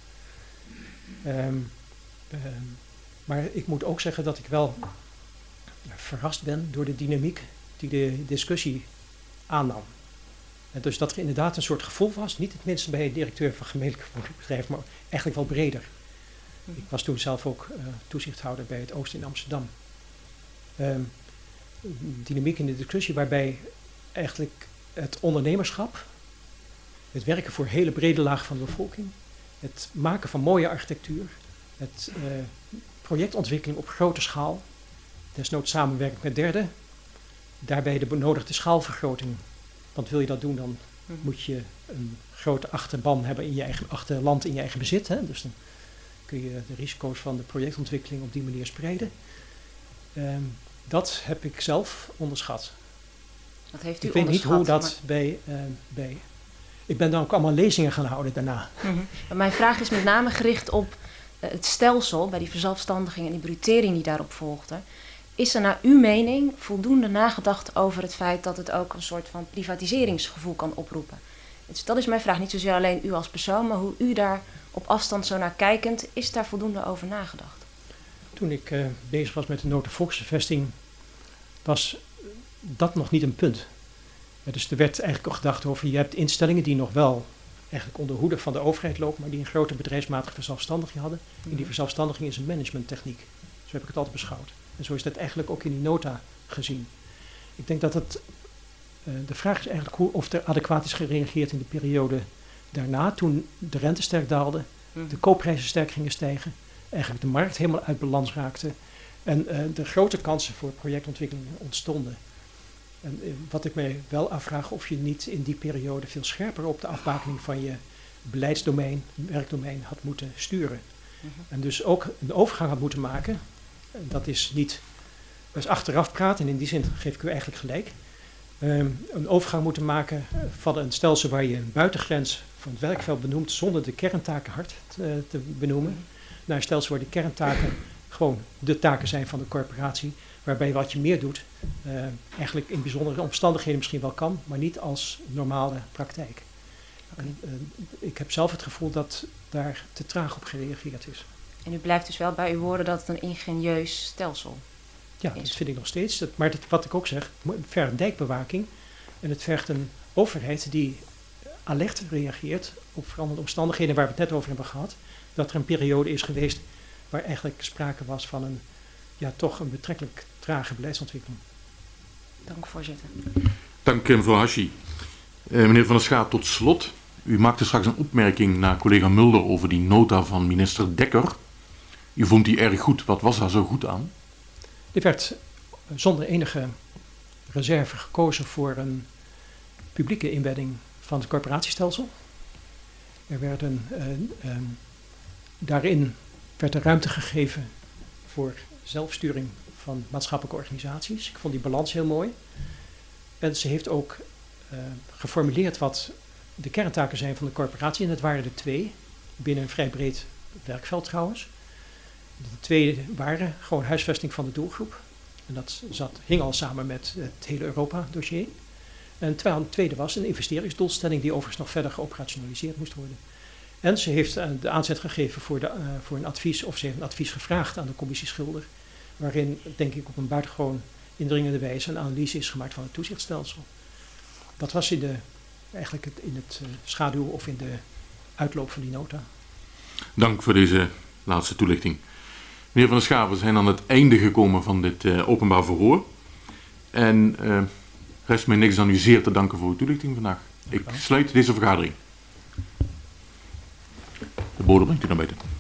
S2: Maar ik moet ook zeggen dat ik wel verrast ben door de dynamiek die de discussie aannam. En dus dat er inderdaad een soort gevoel was, niet het minste bij een directeur van gemeentelijk bedrijf, maar eigenlijk wel breder. Ik was toen zelf ook toezichthouder bij het Oosten in Amsterdam. Dynamiek in de discussie waarbij eigenlijk het ondernemerschap, het werken voor hele brede lagen van de bevolking, het maken van mooie architectuur, het projectontwikkeling op grote schaal, desnoods samenwerking met derden, daarbij de benodigde schaalvergroting. Want wil je dat doen, dan moet je een grote achterban hebben in je eigen achterland in je eigen bezit. Hè? Dus dan kun je de risico's van de projectontwikkeling op die manier spreiden. Dat heb ik zelf onderschat.
S5: Dat heeft u
S2: ik weet niet hoe dat
S5: maar...
S2: bij... Ik ben dan ook allemaal lezingen gaan houden daarna.
S5: Maar mijn vraag is met name gericht op het stelsel, bij die verzelfstandiging en die brutering die daarop volgde. Is er naar uw mening voldoende nagedacht over het feit dat het ook een soort van privatiseringsgevoel kan oproepen? Dus dat is mijn vraag, niet zozeer alleen u als persoon, maar hoe u daar op afstand zo naar kijkend, is daar voldoende over nagedacht?
S2: Toen ik bezig was met de Noord- en Volkshuisvesting, was dat nog niet een punt. Dus er werd eigenlijk ook gedacht over, je hebt instellingen die nog wel eigenlijk onder hoede van de overheid lopen, maar die een grote bedrijfsmatige verzelfstandiging hadden. En die verzelfstandiging is een managementtechniek. Zo heb ik het altijd beschouwd. En zo is dat eigenlijk ook in die nota gezien. Ik denk dat de vraag is eigenlijk of er adequaat is gereageerd in de periode daarna, toen de rente sterk daalde, de koopprijzen sterk gingen stijgen, eigenlijk de markt helemaal uit balans raakte en de grote kansen voor projectontwikkeling ontstonden. En wat ik mij wel afvraag of je niet in die periode veel scherper op de afbakening van je beleidsdomein, werkdomein had moeten sturen. En dus ook een overgang had moeten maken. Dat is achteraf praten en in die zin geef ik u eigenlijk gelijk. Een overgang moeten maken van een stelsel waar je een buitengrens van het werkveld benoemt zonder de kerntaken hard te benoemen. Naar een stelsel waar de kerntaken gewoon de taken zijn van de corporatie. Waarbij wat je meer doet eigenlijk in bijzondere omstandigheden misschien wel kan, maar niet als normale praktijk. En, ik heb zelf het gevoel dat daar te traag op gereageerd is.
S5: En u blijft dus wel bij uw woorden dat het een ingenieus stelsel
S2: Ja,
S5: is.
S2: dat vind ik nog steeds. Maar wat ik ook zeg, het vergt dijkbewaking. En het vergt een overheid die alert reageert op veranderde omstandigheden waar we het net over hebben gehad. Dat er een periode is geweest waar eigenlijk sprake was van toch een betrekkelijk trage beleidsontwikkeling.
S5: Dank, voorzitter.
S1: Dank mevrouw Hashi. Meneer Van der Schaap, tot slot. U maakte straks een opmerking naar collega Mulder over die nota van minister Dekker. U vond die erg goed. Wat was daar zo goed aan?
S2: Er werd zonder enige reserve gekozen voor een publieke inbedding van het corporatiestelsel. Daarin werd er ruimte gegeven voor zelfsturing van maatschappelijke organisaties. Ik vond die balans heel mooi. En ze heeft ook geformuleerd wat de kerntaken zijn van de corporatie. En dat waren er 2, binnen een vrij breed werkveld trouwens. De 2 waren gewoon huisvesting van de doelgroep. En dat hing al samen met het hele Europa-dossier. En het tweede was een investeringsdoelstelling die overigens nog verder geoperationaliseerd moest worden. En ze heeft de aanzet gegeven voor een advies, of ze heeft een advies gevraagd aan de commissie Schilder, waarin, denk ik, op een buitengewoon indringende wijze een analyse is gemaakt van het toezichtstelsel. Dat was eigenlijk in het schaduw of in de uitloop van die nota.
S1: Dank voor deze laatste toelichting. Meneer Van der Schaap, we zijn aan het einde gekomen van dit openbaar verhoor. En rest mij niks dan u zeer te danken voor uw toelichting vandaag. Ik sluit deze vergadering. De bode brengt u naar buiten.